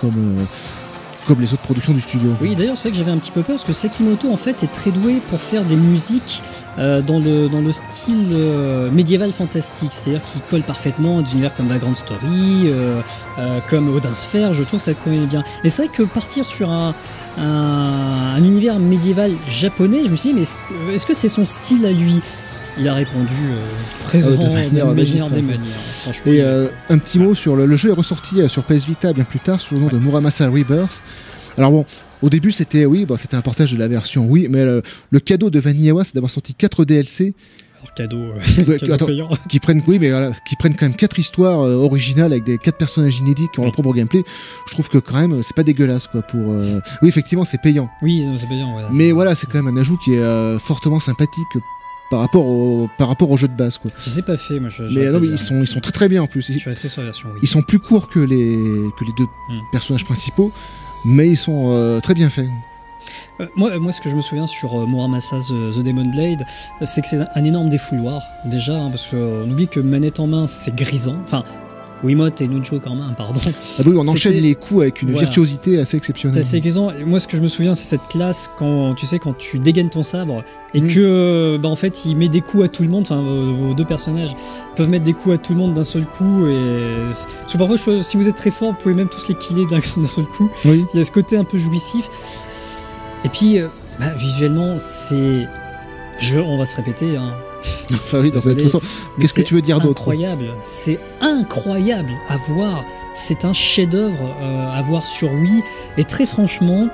comme les autres productions du studio. Oui, d'ailleurs, c'est vrai que j'avais un petit peu peur parce que Sekimoto en fait est très doué pour faire des musiques dans le style médiéval fantastique, c'est-à-dire qu'il colle parfaitement à des univers comme Vagrant Story, comme Odin Sphere, je trouve que ça connaît bien. Et c'est vrai que partir sur un univers médiéval japonais, je me suis dit, mais est-ce que c'est son style à lui? Il a répondu présent de manière des magistrale. manières, franchement. Et un petit mot sur le jeu est ressorti sur PS Vita bien plus tard sous le nom de Muramasa Rebirth. Alors bon, au début c'était un partage de la version Wii, mais le cadeau de Vanilla c'est d'avoir sorti 4 DLC Alors, cadeau, Ouais, cadeau attends, payant. qui prennent quand même 4 histoires originales avec des 4 personnages inédits qui ont leur propre gameplay. Je trouve que quand même c'est pas dégueulasse quoi pour. Oui effectivement c'est payant, Oui, c'est payant. Ouais. mais voilà c'est quand même un ajout qui est fortement sympathique par rapport au jeu de base quoi. Je les ai pas fait, moi. Mais non mais ils sont très très bien en plus. Je suis resté sur la version Wii. Ils sont plus courts que les 2 personnages principaux, mais ils sont très bien faits. Moi, ce que je me souviens sur Muramasa's The Demon Blade, c'est que c'est un énorme défouloir, déjà, hein, parce qu'on oublie que manette en main, c'est grisant. Enfin, Wiimote et Nunchuk en main, pardon. Ah oui, on enchaîne C'était- les coups avec une Voilà. virtuosité assez C'est exceptionnelle. assez grisant. Et moi, ce que je me souviens, c'est cette classe quand tu dégaines ton sabre et Mhm. que, en fait, il met des coups à tout le monde. Enfin, vos 2 personnages peuvent mettre des coups à tout le monde d'un seul coup. Parce que parfois, si vous êtes très fort, vous pouvez même tous les killer d'un seul coup. Oui. Il y a ce côté un peu jouissif. Et puis, visuellement, on va se répéter, hein. Enfin oui, de Désolé, toute façon, Mais qu'est-ce que c'est tu veux dire d'autre? Incroyable. C'est incroyable à voir. c'est un chef-d'œuvre à voir sur Wii. Et très franchement,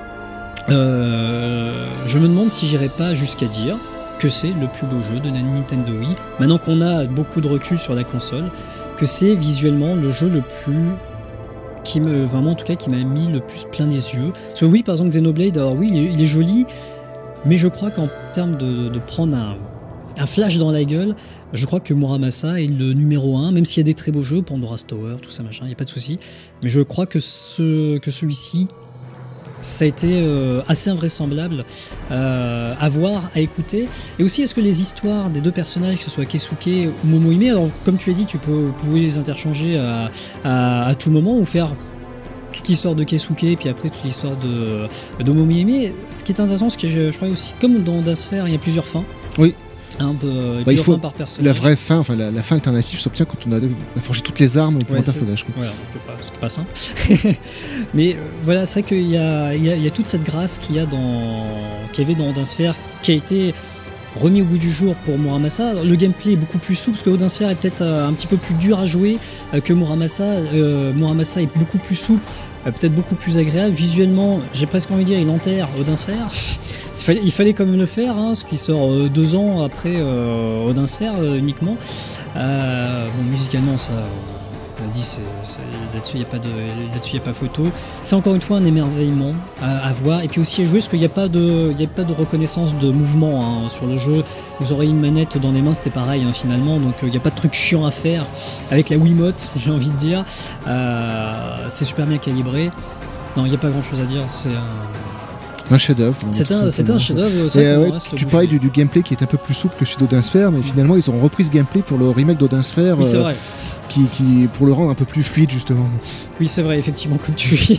je me demande si j'irai pas jusqu'à dire que c'est le plus beau jeu de Nintendo Wii. Maintenant qu'on a beaucoup de recul sur la console, que c'est visuellement le jeu le plus vraiment en tout cas qui m'a mis le plus plein les yeux. Parce que oui, par exemple Xenoblade, alors oui, il est joli, mais je crois qu'en termes de prendre un flash dans la gueule, je crois que Muramasa est le numéro 1, même s'il y a des très beaux jeux, Pandora's Tower, tout ça machin, il n'y a pas de souci. Mais je crois que celui-ci, ça a été assez invraisemblable à voir, à écouter. Et aussi, est-ce que les histoires des deux personnages, que ce soit Keisuke ou Momohime, alors comme tu as dit, vous pouvez les interchanger à tout moment ou faire toute l'histoire de Keisuke et puis après toute l'histoire de Momohime. Ce qui est intéressant, c'est que je crois aussi, comme dans Dasfer, il y a plusieurs fins. Oui. Un peu, il faut par personnage. la vraie fin, enfin la fin alternative s'obtient quand on a forgé toutes les armes pour un personnage. Voilà, c'est pas simple. Mais voilà, c'est vrai qu'il y a toute cette grâce qu'il y avait dans Odin qui a été remis au goût du jour pour Muramasa. Le gameplay est beaucoup plus souple parce que Odin est peut-être un petit peu plus dur à jouer que Muramasa. Muramasa est beaucoup plus souple, peut-être beaucoup plus agréable. Visuellement, j'ai presque envie de dire, il enterre Odin Il fallait quand même le faire, ce qui sort 2 ans après Odin uniquement. Musicalement, ça, on l'a dit, là-dessus, il n'y a pas photo. C'est encore une fois un émerveillement à voir. Et puis aussi à jouer, parce qu'il n'y a pas de reconnaissance de mouvement sur le jeu. Vous aurez une manette dans les mains, c'était pareil finalement. Donc il n'y a pas de truc chiant à faire avec la Wiimote, j'ai envie de dire. C'est super bien calibré. Non, il n'y a pas grand-chose à dire. C'est un chef-d'œuvre. C'est un chef-d'œuvre. Tu parlais du gameplay qui est un peu plus souple que celui d'Odin Sphere, mais finalement ils ont repris ce gameplay pour le remake d'Odin Sphere, oui, c'est vrai. Qui pour le rendre un peu plus fluide justement. Oui, c'est vrai, effectivement, comme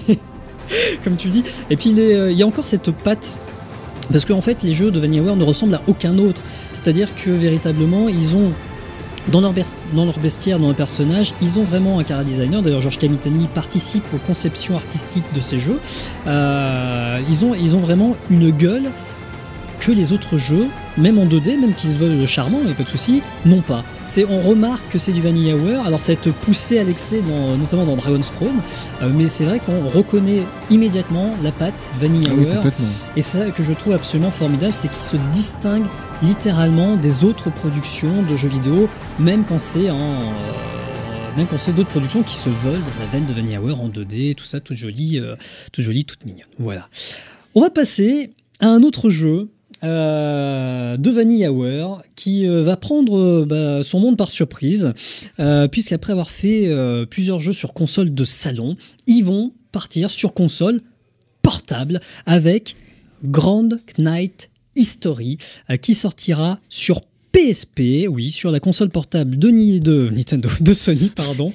tu dis. Et puis il y a encore cette patte. Parce qu'en fait, les jeux de VanillaWare ne ressemblent à aucun autre. C'est-à-dire que véritablement, ils ont dans leur bestiaire, dans leur personnage, ils ont vraiment un chara designer. D'ailleurs, George Kamitani participe aux conceptions artistiques de ces jeux. Ils ont vraiment une gueule que les autres jeux, même en 2D, même qu'ils se veulent charmants, il n'y a pas de souci, n'ont pas. On remarque que c'est du VanillaWare, alors ça a été poussé à l'excès, notamment dans Dragon's Crown, mais c'est vrai qu'on reconnaît immédiatement la patte VanillaWare. Et c'est ça que je trouve absolument formidable, c'est qu'il se distingue littéralement des autres productions de jeux vidéo, même quand c'est d'autres productions qui se veulent dans la veine de VanillaWare en 2D, tout ça, toute jolie, toute mignonne. Voilà. On va passer à un autre jeu de VanillaWare qui va prendre son monde par surprise, puisqu'après avoir fait plusieurs jeux sur console de salon, ils vont partir sur console portable avec Grand Knight History, qui sortira sur PSP, oui, sur la console portable de Sony, pardon,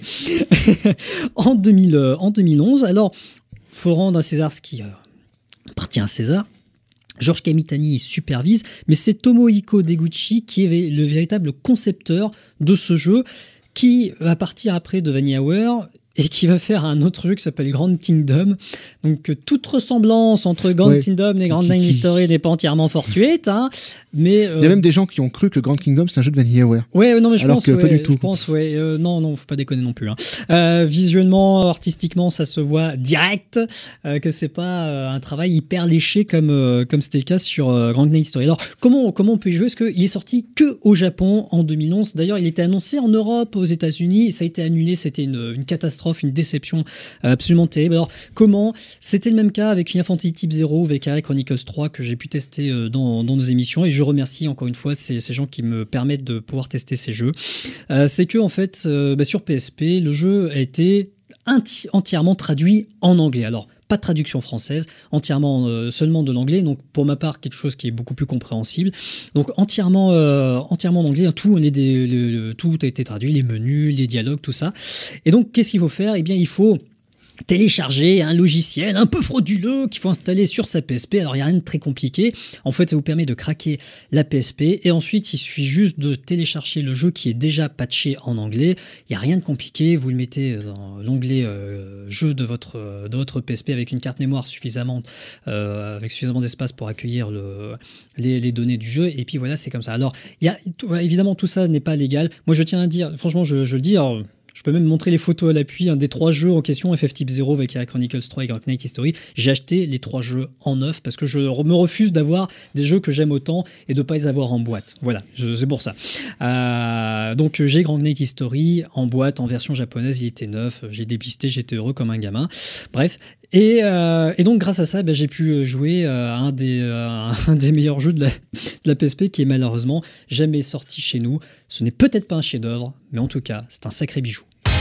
en 2011. Alors, faut rendre à César ce qui appartient à César. George Kamitani supervise, mais c'est Tomohiko Deguchi qui est le véritable concepteur de ce jeu, qui va partir après de VanillaWare et qui va faire un autre jeu qui s'appelle Grand Kingdom. Donc toute ressemblance entre Grand Kingdom et Grand Knight History n'est pas entièrement fortuite, mais il y a même des gens qui ont cru que Grand Kingdom c'est un jeu de VanillaWare. Non, mais je pense pas du tout. Je pense non, faut pas déconner non plus. Visuellement, artistiquement, ça se voit direct que c'est pas un travail hyper léché comme c'était le cas sur Grand Knight History. Alors comment on peut y jouer? Est-ce qu'il est sorti que au Japon en 2011? D'ailleurs, il était annoncé en Europe, aux États-Unis, ça a été annulé. C'était une catastrophe, une déception absolument terrible. Alors comment? C'était le même cas avec Final Fantasy Type 0 ou Valkyria Chronicles 3 que j'ai pu tester dans nos émissions, et je remercie encore une fois ces gens qui me permettent de pouvoir tester ces jeux. C'est que en fait sur PSP le jeu a été entièrement traduit en anglais. Alors pas de traduction française, entièrement seulement de l'anglais, donc pour ma part quelque chose qui est beaucoup plus compréhensible. Donc entièrement en anglais, tout a été traduit, les menus, les dialogues, tout ça. Et donc qu'est-ce qu'il faut faire? Eh bien il faut télécharger un logiciel un peu frauduleux qu'il faut installer sur sa PSP. Alors il n'y a rien de très compliqué, en fait ça vous permet de craquer la PSP et ensuite il suffit juste de télécharger le jeu qui est déjà patché en anglais. Il n'y a rien de compliqué, vous le mettez dans l'onglet jeu de votre PSP avec une carte mémoire avec suffisamment d'espace pour accueillir les données du jeu, et puis voilà, c'est comme ça. Alors évidemment tout ça n'est pas légal, moi je tiens à dire, franchement je le dis, alors, Je peux même montrer les photos à l'appui, des 3 jeux en question, FF Type 0, Valkyria Chronicles 3 et Grand Knight History. J'ai acheté les 3 jeux en neuf parce que je me refuse d'avoir des jeux que j'aime autant et de pas les avoir en boîte. Voilà, c'est pour ça. Donc j'ai Grand Knight History en boîte, en version japonaise, il était neuf, j'ai déblisté, j'étais heureux comme un gamin. Bref, et donc grâce à ça, j'ai pu jouer à un des meilleurs jeux de la PSP qui est malheureusement jamais sorti chez nous. Ce n'est peut-être pas un chef-d'œuvre, mais en tout cas, c'est un sacré bijou.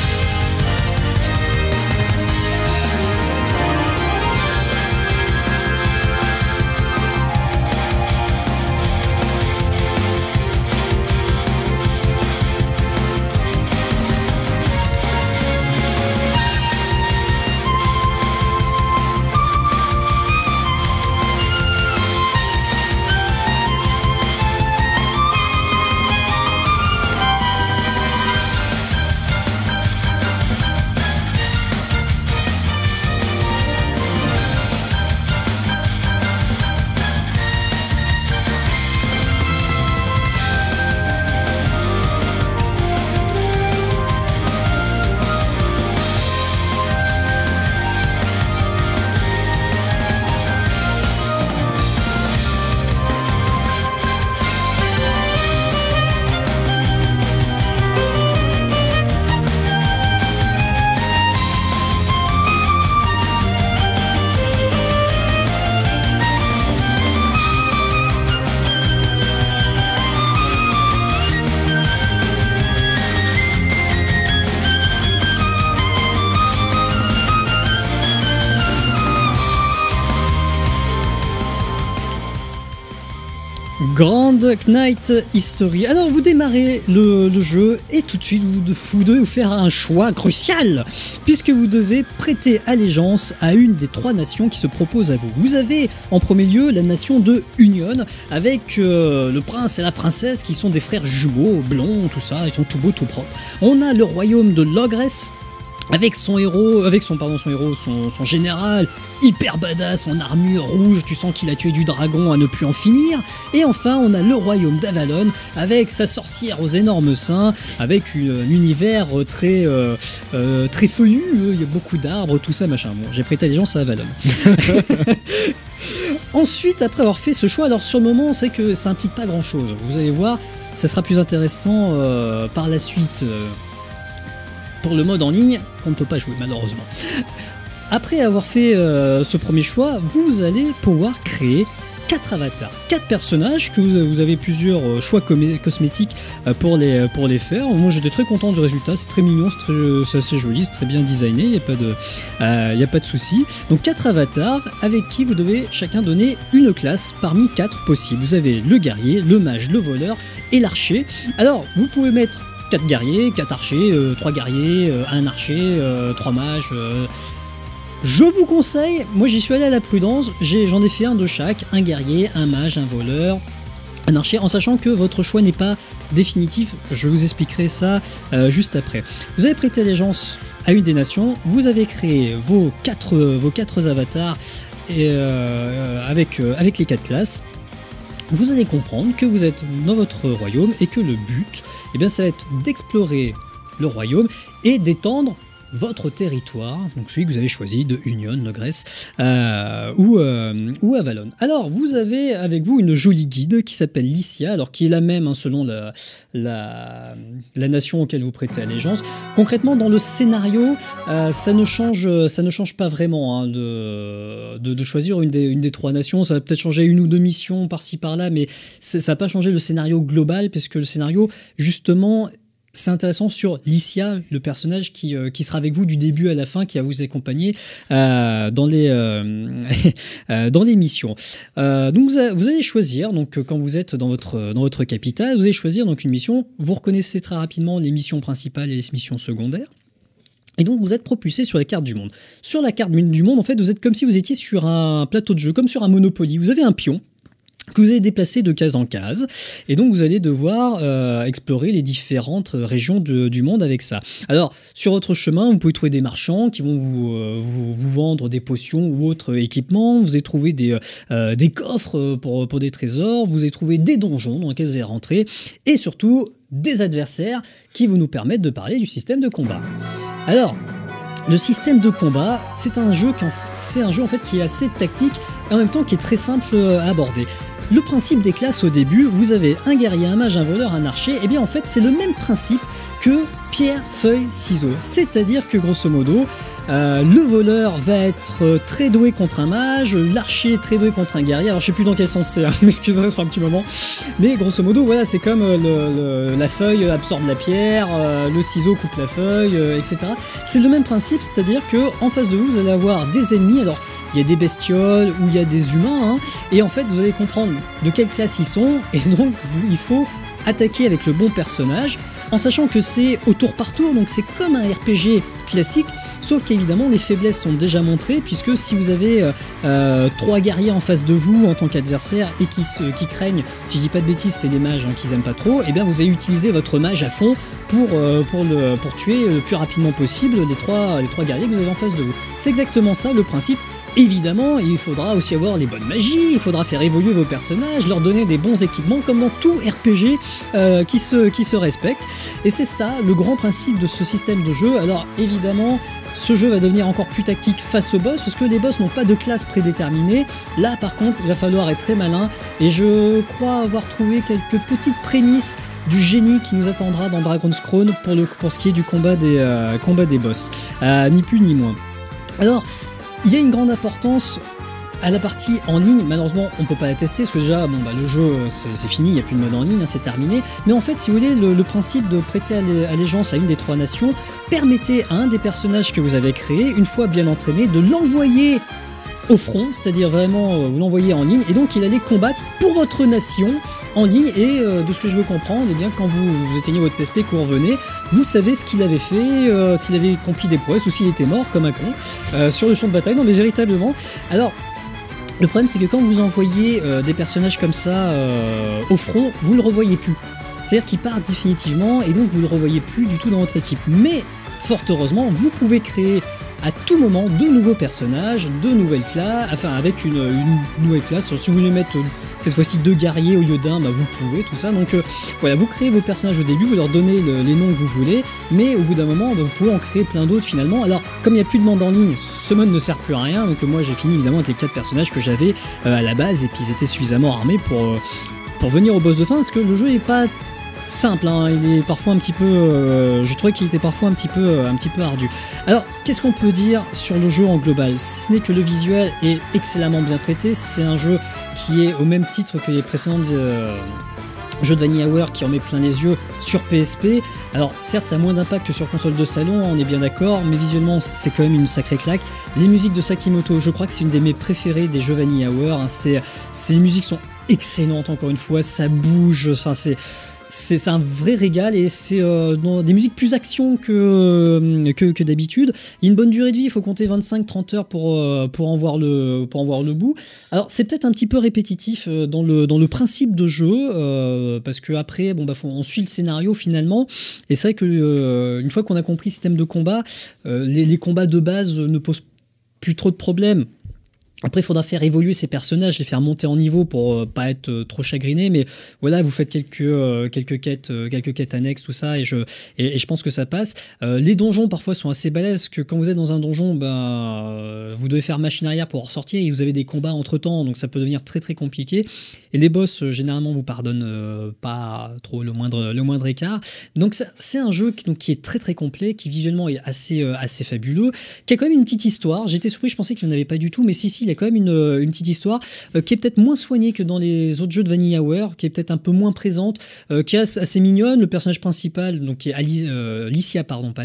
Grand Knight History. Alors vous démarrez le jeu et tout de suite vous devez vous faire un choix crucial puisque vous devez prêter allégeance à une des 3 nations qui se proposent à vous. Vous avez en premier lieu la nation de Union avec le prince et la princesse qui sont des frères jumeaux, blonds, tout ça, ils sont tout beaux, tout propres. On a le royaume de Logresse avec son général hyper badass en armure rouge, tu sens qu'il a tué du dragon à ne plus en finir. Et enfin on a le royaume d'Avalon avec sa sorcière aux énormes seins, avec un univers très feuillu, il y a beaucoup d'arbres, tout ça machin. Bon, j'ai prêté allégeance à Avalon. Ensuite, après avoir fait ce choix, alors sur le moment c'est que ça implique pas grand chose, vous allez voir, ça sera plus intéressant par la suite. Pour le mode en ligne, qu'on ne peut pas jouer malheureusement. Après avoir fait ce premier choix, vous allez pouvoir créer 4 avatars, 4 personnages que vous avez plusieurs choix cosmétiques pour les faire. Moi j'étais très content du résultat, c'est très mignon, c'est assez joli, c'est très bien designé, il n'y a pas de souci. Donc 4 avatars avec qui vous devez chacun donner une classe parmi 4 possibles. Vous avez le guerrier, le mage, le voleur et l'archer. Alors vous pouvez mettre 4 guerriers, 4 archers, 3 guerriers, 1 archer, 3 mages. Je vous conseille, moi j'y suis allé à la prudence, j'en ai fait un de chaque, un guerrier, un mage, un voleur, un archer, en sachant que votre choix n'est pas définitif, je vous expliquerai ça juste après. Vous avez prêté allégeance à une des nations, vous avez créé vos 4 avatars et, avec les 4 classes. Vous allez comprendre que vous êtes dans votre royaume et que le but, ça va être d'explorer le royaume et d'étendre votre territoire, donc celui que vous avez choisi de Union, Logresse ou Avalon. Alors vous avez avec vous une jolie guide qui s'appelle Lycia, alors qui est la même selon la nation auquel vous prêtez allégeance. Concrètement dans le scénario, ça ne change pas vraiment de choisir une des 3 nations. Ça va peut-être changer 1 ou 2 missions par-ci par-là, mais ça va pas changer le scénario global, puisque le scénario justement c'est intéressant sur Lycia, le personnage qui sera avec vous du début à la fin, qui va vous accompagner dans les missions. Donc vous allez choisir, donc quand vous êtes dans votre capitale, vous allez choisir donc une mission. Vous reconnaissez très rapidement les missions principales et les missions secondaires. Et donc vous êtes propulsé sur la carte du monde. Sur la carte du monde, en fait, vous êtes comme si vous étiez sur un plateau de jeu, comme sur un Monopoly. Vous avez un pion que vous allez déplacer de case en case, et donc vous allez devoir explorer les différentes régions du monde avec ça. Alors, sur votre chemin, vous pouvez trouver des marchands qui vont vous vendre des potions ou autres équipements, vous allez trouver des coffres pour des trésors, vous allez trouver des donjons dans lesquels vous allez rentrer, et surtout, des adversaires qui vont nous permettre de parler du système de combat. Alors, le système de combat, c'est un jeu en fait qui est assez tactique et en même temps qui est très simple à aborder. Le principe des classes au début, vous avez un guerrier, un mage, un voleur, un archer, et bien en fait c'est le même principe que pierre, feuille, ciseaux. C'est-à-dire que grosso modo, le voleur va être très doué contre un mage, l'archer très doué contre un guerrier. Alors je sais plus dans quel sens c'est, hein, m'excuserez, ça fait un petit moment. Mais grosso modo, voilà, c'est comme la feuille absorbe la pierre, le ciseau coupe la feuille, etc. C'est le même principe, c'est-à-dire que en face de vous, vous allez avoir des ennemis. Alors il y a des bestioles ou il y a des humains, hein, et en fait vous allez comprendre de quelle classe ils sont, et donc il faut attaquer avec le bon personnage, en sachant que c'est au tour par tour, donc c'est comme un RPG classique, sauf qu'évidemment les faiblesses sont déjà montrées, puisque si vous avez 3 guerriers en face de vous en tant qu'adversaire et qui craignent, si je dis pas de bêtises, c'est les mages, hein, qu'ils aiment pas trop, et bien vous allez utiliser votre mage à fond pour tuer le plus rapidement possible les trois guerriers que vous avez en face de vous. C'est exactement ça le principe. Évidemment, il faudra aussi avoir les bonnes magies, il faudra faire évoluer vos personnages, leur donner des bons équipements, comme dans tout RPG qui se respecte. Et c'est ça le grand principe de ce système de jeu. Alors évidemment, ce jeu va devenir encore plus tactique face aux boss, parce que les boss n'ont pas de classe prédéterminée. Là par contre, il va falloir être très malin, et je crois avoir trouvé quelques petites prémices du génie qui nous attendra dans Dragon's Crown pour ce qui est du combat des boss. Ni plus ni moins. Alors, il y a une grande importance à la partie en ligne. Malheureusement, on ne peut pas la tester parce que déjà, le jeu c'est fini, il n'y a plus de mode en ligne, hein, c'est terminé. Mais en fait, si vous voulez, le principe de prêter allégeance à une des 3 nations permettait à un des personnages que vous avez créé, une fois bien entraîné, de l'envoyer au front, c'est-à-dire vraiment vous l'envoyez en ligne, et donc il allait combattre pour votre nation en ligne, et de ce que je veux comprendre, eh bien, quand vous éteignez votre PSP, que vous revenez, vous savez ce qu'il avait fait, s'il avait accompli des prouesses ou s'il était mort comme un con sur le champ de bataille. Non mais véritablement. Alors le problème c'est que quand vous envoyez des personnages comme ça au front, vous le revoyez plus. C'est-à-dire qu'il part définitivement, et donc vous le revoyez plus du tout dans votre équipe. Mais fort heureusement, vous pouvez créer à tout moment de nouveaux personnages, de nouvelles classes, enfin avec une nouvelle classe. Si vous voulez mettre cette fois-ci 2 guerriers au lieu d'un, vous pouvez, tout ça. Donc voilà, vous créez vos personnages au début, vous leur donnez les noms que vous voulez, mais au bout d'un moment, vous pouvez en créer plein d'autres finalement. Alors, comme il n'y a plus de monde en ligne, ce mode ne sert plus à rien, donc moi j'ai fini évidemment avec les 4 personnages que j'avais à la base, et puis ils étaient suffisamment armés pour venir au boss de fin, parce que le jeu n'est pas simple, hein, il est parfois un petit peu, je trouvais qu'il était parfois un petit peu ardu. Alors, qu'est-ce qu'on peut dire sur le jeu en global? Si ce n'est que le visuel est excellemment bien traité, c'est un jeu qui est au même titre que les précédents jeux de VanillaWare qui en met plein les yeux sur PSP. Alors certes ça a moins d'impact que sur console de salon, on est bien d'accord, mais visuellement c'est quand même une sacrée claque. Les musiques de Sakimoto, je crois que c'est une de mes préférées des jeux VanillaWare, hein. Les musiques sont excellentes, encore une fois, ça bouge, enfin c'est un vrai régal, et c'est dans des musiques plus action que d'habitude. Il y a une bonne durée de vie, il faut compter 25-30 heures pour en voir le bout. Alors c'est peut-être un petit peu répétitif dans le principe de jeu, parce que après on suit le scénario finalement, et c'est vrai que une fois qu'on a compris le système de combat, les combats de base ne posent plus trop de problèmes. Après, il faudra faire évoluer ces personnages, les faire monter en niveau pour pas être trop chagriné, mais voilà, vous faites quelques quêtes annexes, tout ça, et je pense que ça passe. Les donjons parfois sont assez balèzes, que quand vous êtes dans un donjon, vous devez faire machine arrière pour en ressortir, et vous avez des combats entre temps, donc ça peut devenir très très compliqué. Et les boss généralement vous pardonnent pas trop le moindre écart. Donc c'est un jeu qui est très très complet, qui visuellement est assez fabuleux, qui a quand même une petite histoire. J'étais surpris, je pensais qu'il n'y en avait pas du tout, mais si, il y a quand même une petite histoire qui est peut-être moins soignée que dans les autres jeux de VanillaWare, qui est peut-être un peu moins présente, qui est assez mignonne. Le personnage principal, donc qui est Licia,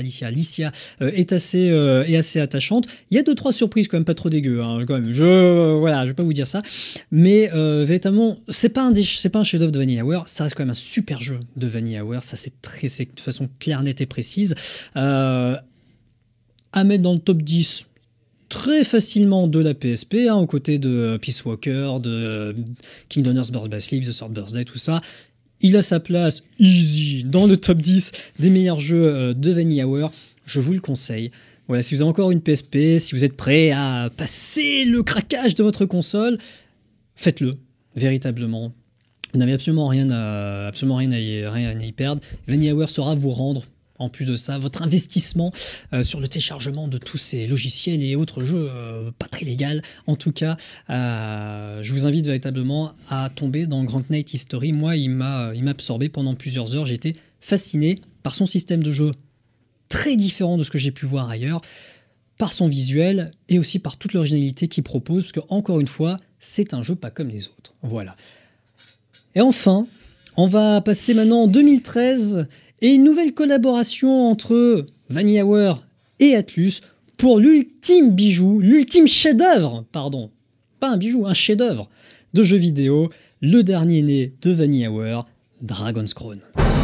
est assez attachante. Il y a 2-3 surprises quand même pas trop dégueu, hein, quand même. Je vais pas vous dire ça, mais véritablement c'est pas un chef-d'œuvre de VanillaWare, ça reste quand même un super jeu de VanillaWare, ça c'est de façon claire, nette et précise. À mettre dans le top 10 très facilement de la PSP, hein, aux côtés de Peace Walker, de Kingdom Hearts Birth by Sleep, The Sword Birthday, tout ça. Il a sa place easy dans le top 10 des meilleurs jeux de VanillaWare. Je vous le conseille. Voilà, si vous avez encore une PSP, si vous êtes prêt à passer le craquage de votre console, faites-le, véritablement. Vous n'avez absolument rien à y perdre. VanillaWare saura vous rendre, en plus de ça, votre investissement sur le téléchargement de tous ces logiciels et autres jeux pas très légaux. En tout cas, je vous invite véritablement à tomber dans Grand Knight History. Moi, il m'a absorbé pendant plusieurs heures. J'ai été fasciné par son système de jeu très différent de ce que j'ai pu voir ailleurs, par son visuel et aussi par toute l'originalité qu'il propose, parce que encore une fois, c'est un jeu pas comme les autres. Voilà. Et enfin, on va passer maintenant en 2013 et une nouvelle collaboration entre VanillaWare et Atlus pour l'ultime bijou, l'ultime chef-d'œuvre, pardon, pas un bijou, un chef-d'œuvre de jeux vidéo, le dernier né de VanillaWare, Dragon's Crown.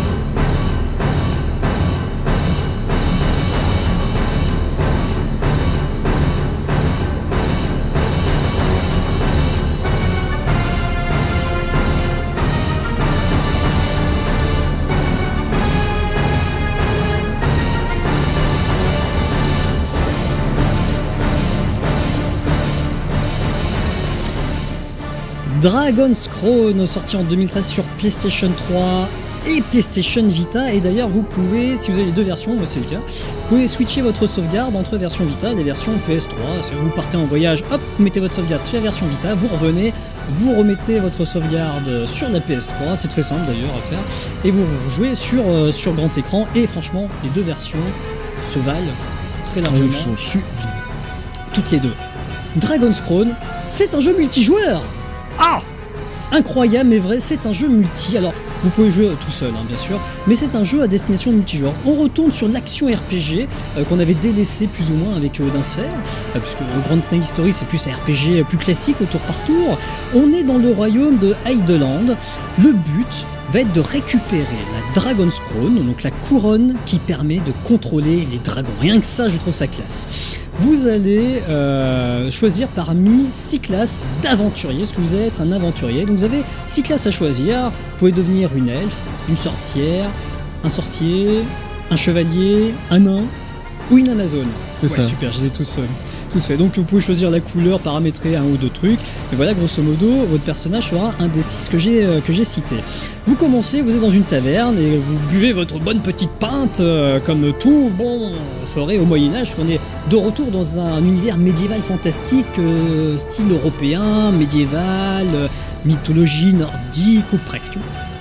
Dragon's Crown, sorti en 2013 sur PlayStation 3 et PlayStation Vita. Et d'ailleurs, vous pouvez, si vous avez les deux versions, moi c'est le cas, vous pouvez switcher votre sauvegarde entre version Vita et les versions PS3. Si vous partez en voyage, hop, vous mettez votre sauvegarde sur la version Vita, vous revenez, vous remettez votre sauvegarde sur la PS3. C'est très simple d'ailleurs à faire. Et vous jouez sur grand écran. Et franchement, les deux versions se valent très largement. Elles sont sublimes. Toutes les deux. Dragon's Crown, c'est un jeu multijoueur. Ah, incroyable mais vrai, c'est un jeu multi. Alors, vous pouvez jouer tout seul, hein, bien sûr, mais c'est un jeu à destination multijoueur. On retourne sur l'action RPG qu'on avait délaissé plus ou moins avec Dainsphère, puisque Grand Knight History c'est plus un RPG plus classique au tour par tour. On est dans le royaume de Heideland. Le but va être de récupérer la Dragon's Crown, donc la couronne qui permet de contrôler les dragons. Rien que ça, je trouve ça classe. Vous allez choisir parmi 6 classes d'aventuriers, parce que vous allez être un aventurier. Donc vous avez 6 classes à choisir. Vous pouvez devenir une elfe, une sorcière, un sorcier, un chevalier, un nain ou une amazone. C'est ça. Super, je les ai tous faits. Donc vous pouvez choisir la couleur, paramétrer un ou deux trucs. Mais voilà, grosso modo, votre personnage sera un des 6 que j'ai cité. Vous commencez, vous êtes dans une taverne et vous buvez votre bonne petite pinte, comme tout bon ferait au Moyen-Âge, parce qu'on est de retour dans un univers médiéval fantastique, style européen, médiéval, mythologie nordique, ou presque.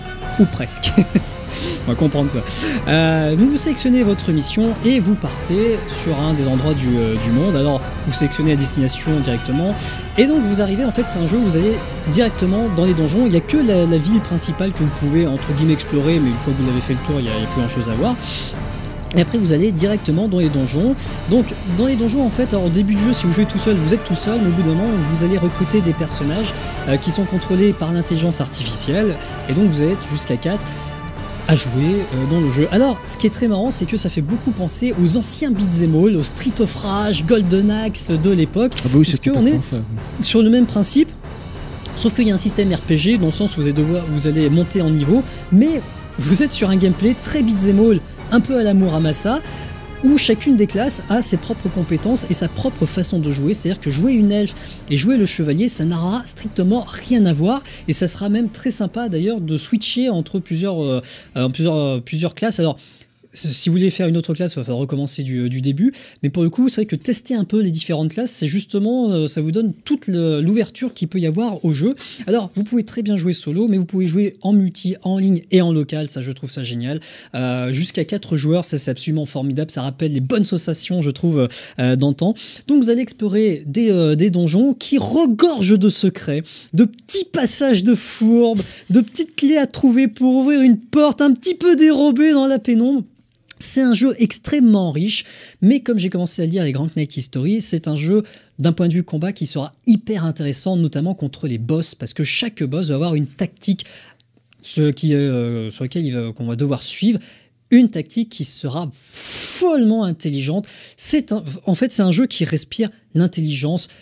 On va comprendre ça. Donc vous sélectionnez votre mission et vous partez sur un des endroits du monde. Alors vous sélectionnez la destination directement et donc vous arrivez, en fait c'est un jeu où vous allez directement dans les donjons. Il n'y a que la ville principale que vous pouvez entre guillemets explorer, mais une fois que vous avez fait le tour, il n'y a plus grand chose à voir. Et après vous allez directement dans les donjons. Donc dans les donjons, en fait, alors, au début du jeu, si vous jouez tout seul, vous êtes tout seul, mais au bout d'un moment vous allez recruter des personnages qui sont contrôlés par l'intelligence artificielle, et donc vous allez être jusqu'à 4 à jouer dans le jeu. Alors, ce qui est très marrant, c'est que ça fait beaucoup penser aux anciens beat'em all, au Street of Rage, Golden Axe de l'époque, Ah bah oui, puisque on est sur le même principe, sauf qu'il y a un système RPG dans le sens où vous allez monter en niveau, mais vous êtes sur un gameplay très beat'em all, un peu à la Muramasa, où chacune des classes a ses propres compétences et sa propre façon de jouer. C'est-à-dire que jouer une elfe et jouer le chevalier, ça n'aura strictement rien à voir, et ça sera même très sympa d'ailleurs de switcher entre plusieurs classes. Alors, si vous voulez faire une autre classe, il va falloir recommencer du début. Mais pour le coup, c'est vrai que tester un peu les différentes classes, c'est justement, ça vous donne toute l'ouverture qu'il peut y avoir au jeu. Alors, vous pouvez très bien jouer solo, mais vous pouvez jouer en multi, en ligne et en local. Ça, je trouve ça génial. Jusqu'à 4 joueurs, ça c'est absolument formidable. Ça rappelle les bonnes sensations, je trouve, d'antan. Donc, vous allez explorer des donjons qui regorgent de secrets, de petits passages de fourbes, de petites clés à trouver pour ouvrir une porte un petit peu dérobée dans la pénombre. C'est un jeu extrêmement riche, mais comme j'ai commencé à le dire avec Grand Knight History, c'est un jeu d'un point de vue combat qui sera hyper intéressant, notamment contre les boss, parce que chaque boss va avoir une tactique sur laquelle qu'on va devoir suivre, une tactique qui sera follement intelligente. En fait, c'est un jeu qui respire l'intelligence.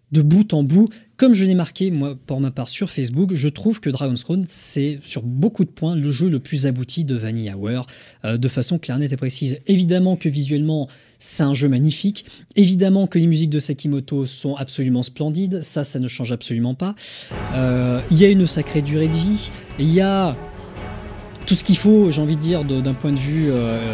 de bout en bout. Comme je l'ai marqué, moi, pour ma part, sur Facebook, je trouve que Dragon's Crown, c'est, sur beaucoup de points, le jeu le plus abouti de Vanilla Hour, de façon claire, nette et précise. Évidemment que visuellement, c'est un jeu magnifique. Évidemment que les musiques de Sekimoto sont absolument splendides. Ça ne change absolument pas. Il y a une sacrée durée de vie. Il y a tout ce qu'il faut, j'ai envie de dire, d'un point de vue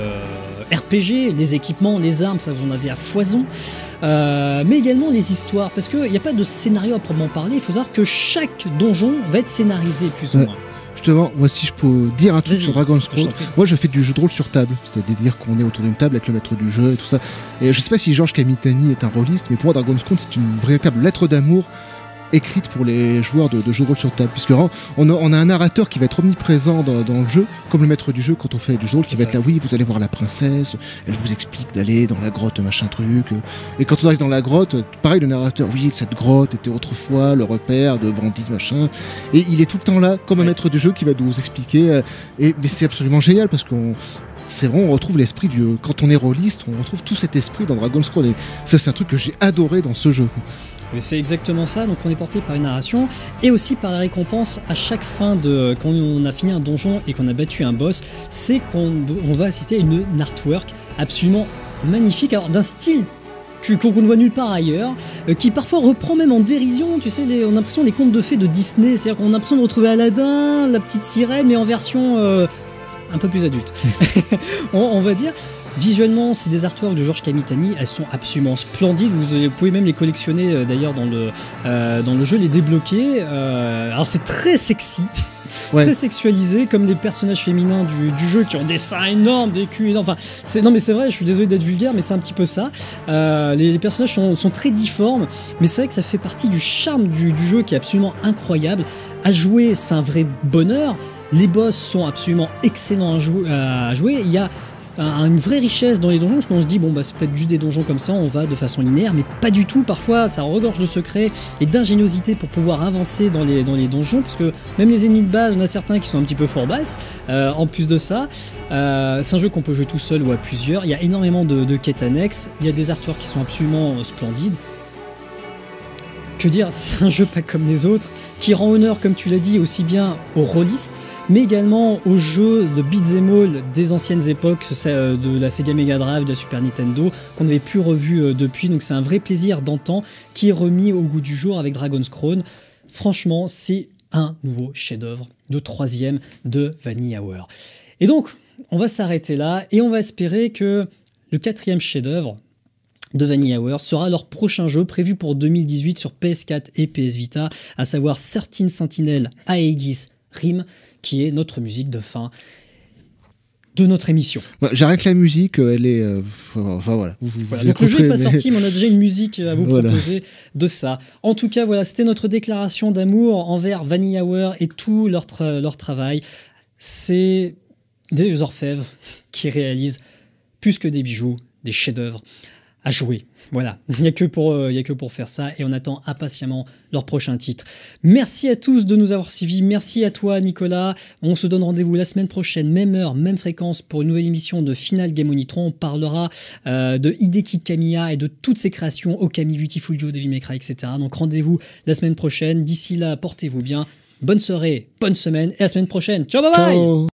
RPG, les équipements, les armes, ça vous en avez à foison. Mais également les histoires, parce qu'il n'y a pas de scénario à proprement parler. Il faut savoir que chaque donjon va être scénarisé, plus ou moins. Justement, moi, si je peux dire un truc sur Dragon's Crown, Je t'en prie. moi je fais du jeu de rôle sur table, c'est-à-dire qu'on est autour d'une table avec le maître du jeu et tout ça. Et je sais pas si Georges Kamitani est un rôliste, mais pour moi Dragon's Crown c'est une véritable lettre d'amour écrite pour les joueurs de jeux de rôle sur table, puisque on a un narrateur qui va être omniprésent dans le jeu, comme le maître du jeu quand on fait du jeu de rôle, qui va être là, oui, vous allez voir la princesse, elle vous explique d'aller dans la grotte, machin truc. Et quand on arrive dans la grotte, pareil, le narrateur, oui, cette grotte était autrefois le repère de bandits, machin. Et il est tout le temps là, comme un maître du jeu qui va nous expliquer. Mais c'est absolument génial, parce c'est vrai, on retrouve l'esprit quand on est rôliste, on retrouve tout cet esprit dans Dragon's Crown. Et ça, c'est un truc que j'ai adoré dans ce jeu. Mais c'est exactement ça, donc on est porté par une narration et aussi par la récompense à chaque fin quand on a fini un donjon et qu'on a battu un boss, c'est qu'on va assister à une artwork absolument magnifique, alors d'un style qu'on ne voit nulle part ailleurs, qui parfois reprend même en dérision, tu sais, on a l'impression des contes de fées de Disney, c'est-à-dire qu'on a l'impression de retrouver Aladdin, la petite sirène, mais en version un peu plus adulte, on va dire. Visuellement, c'est des artworks de Georges Kamitani, elles sont absolument splendides, vous pouvez même les collectionner d'ailleurs dans le jeu, les débloquer. Alors c'est très sexy, très sexualisé, comme les personnages féminins du jeu qui ont des seins énormes, des culs énormes. Enfin, non mais c'est vrai, je suis désolé d'être vulgaire, mais c'est un petit peu ça. Les personnages sont très difformes, mais c'est vrai que ça fait partie du charme du jeu qui est absolument incroyable. À jouer, c'est un vrai bonheur. Les boss sont absolument excellents à jouer. Il y a une vraie richesse dans les donjons, parce qu'on se dit bon bah c'est peut-être juste des donjons comme ça, on va de façon linéaire, mais pas du tout. Parfois ça regorge de secrets et d'ingéniosité pour pouvoir avancer dans les donjons, parce que même les ennemis de base, on a certains qui sont un petit peu fort basses. En plus de ça, c'est un jeu qu'on peut jouer tout seul ou à plusieurs. Il y a énormément de quêtes annexes, il y a des artworks qui sont absolument splendides. Que dire, c'est un jeu pas comme les autres, qui rend honneur, comme tu l'as dit, aussi bien aux rôlistes, mais également aux jeux de beat'em all des anciennes époques, de la Sega Mega Drive, de la Super Nintendo, qu'on n'avait plus revu depuis. Donc c'est un vrai plaisir d'antan qui est remis au goût du jour avec Dragon's Crown. Franchement, c'est un nouveau chef-d'œuvre de 3e de Vanilla Hour. Et donc, on va s'arrêter là et on va espérer que le 4e chef-d'œuvre de Vanilla Hour sera leur prochain jeu prévu pour 2018 sur PS4 et PS Vita, à savoir 13 Sentinel Aegis Rim, qui est notre musique de fin de notre émission. J'arrête la musique, elle est... enfin voilà. Donc le jeu n'est pas sorti, mais on a déjà une musique à vous proposer de ça. En tout cas, voilà, c'était notre déclaration d'amour envers Vanilla Hour et tout leur travail. C'est des orfèvres qui réalisent plus que des bijoux, des chefs-d'œuvre à jouer. Voilà, il n'y a que pour faire ça et on attend impatiemment leur prochain titre. Merci à tous de nous avoir suivis, merci à toi Nicolas. On se donne rendez-vous la semaine prochaine, même heure, même fréquence pour une nouvelle émission de Final Game Onitron. On parlera de Hideki Kamiya et de toutes ses créations, Okami, Beautiful Joe, Devil May Cry, etc. Donc rendez-vous la semaine prochaine. D'ici là, portez-vous bien. Bonne soirée, bonne semaine et à la semaine prochaine. Ciao, bye bye. Ciao.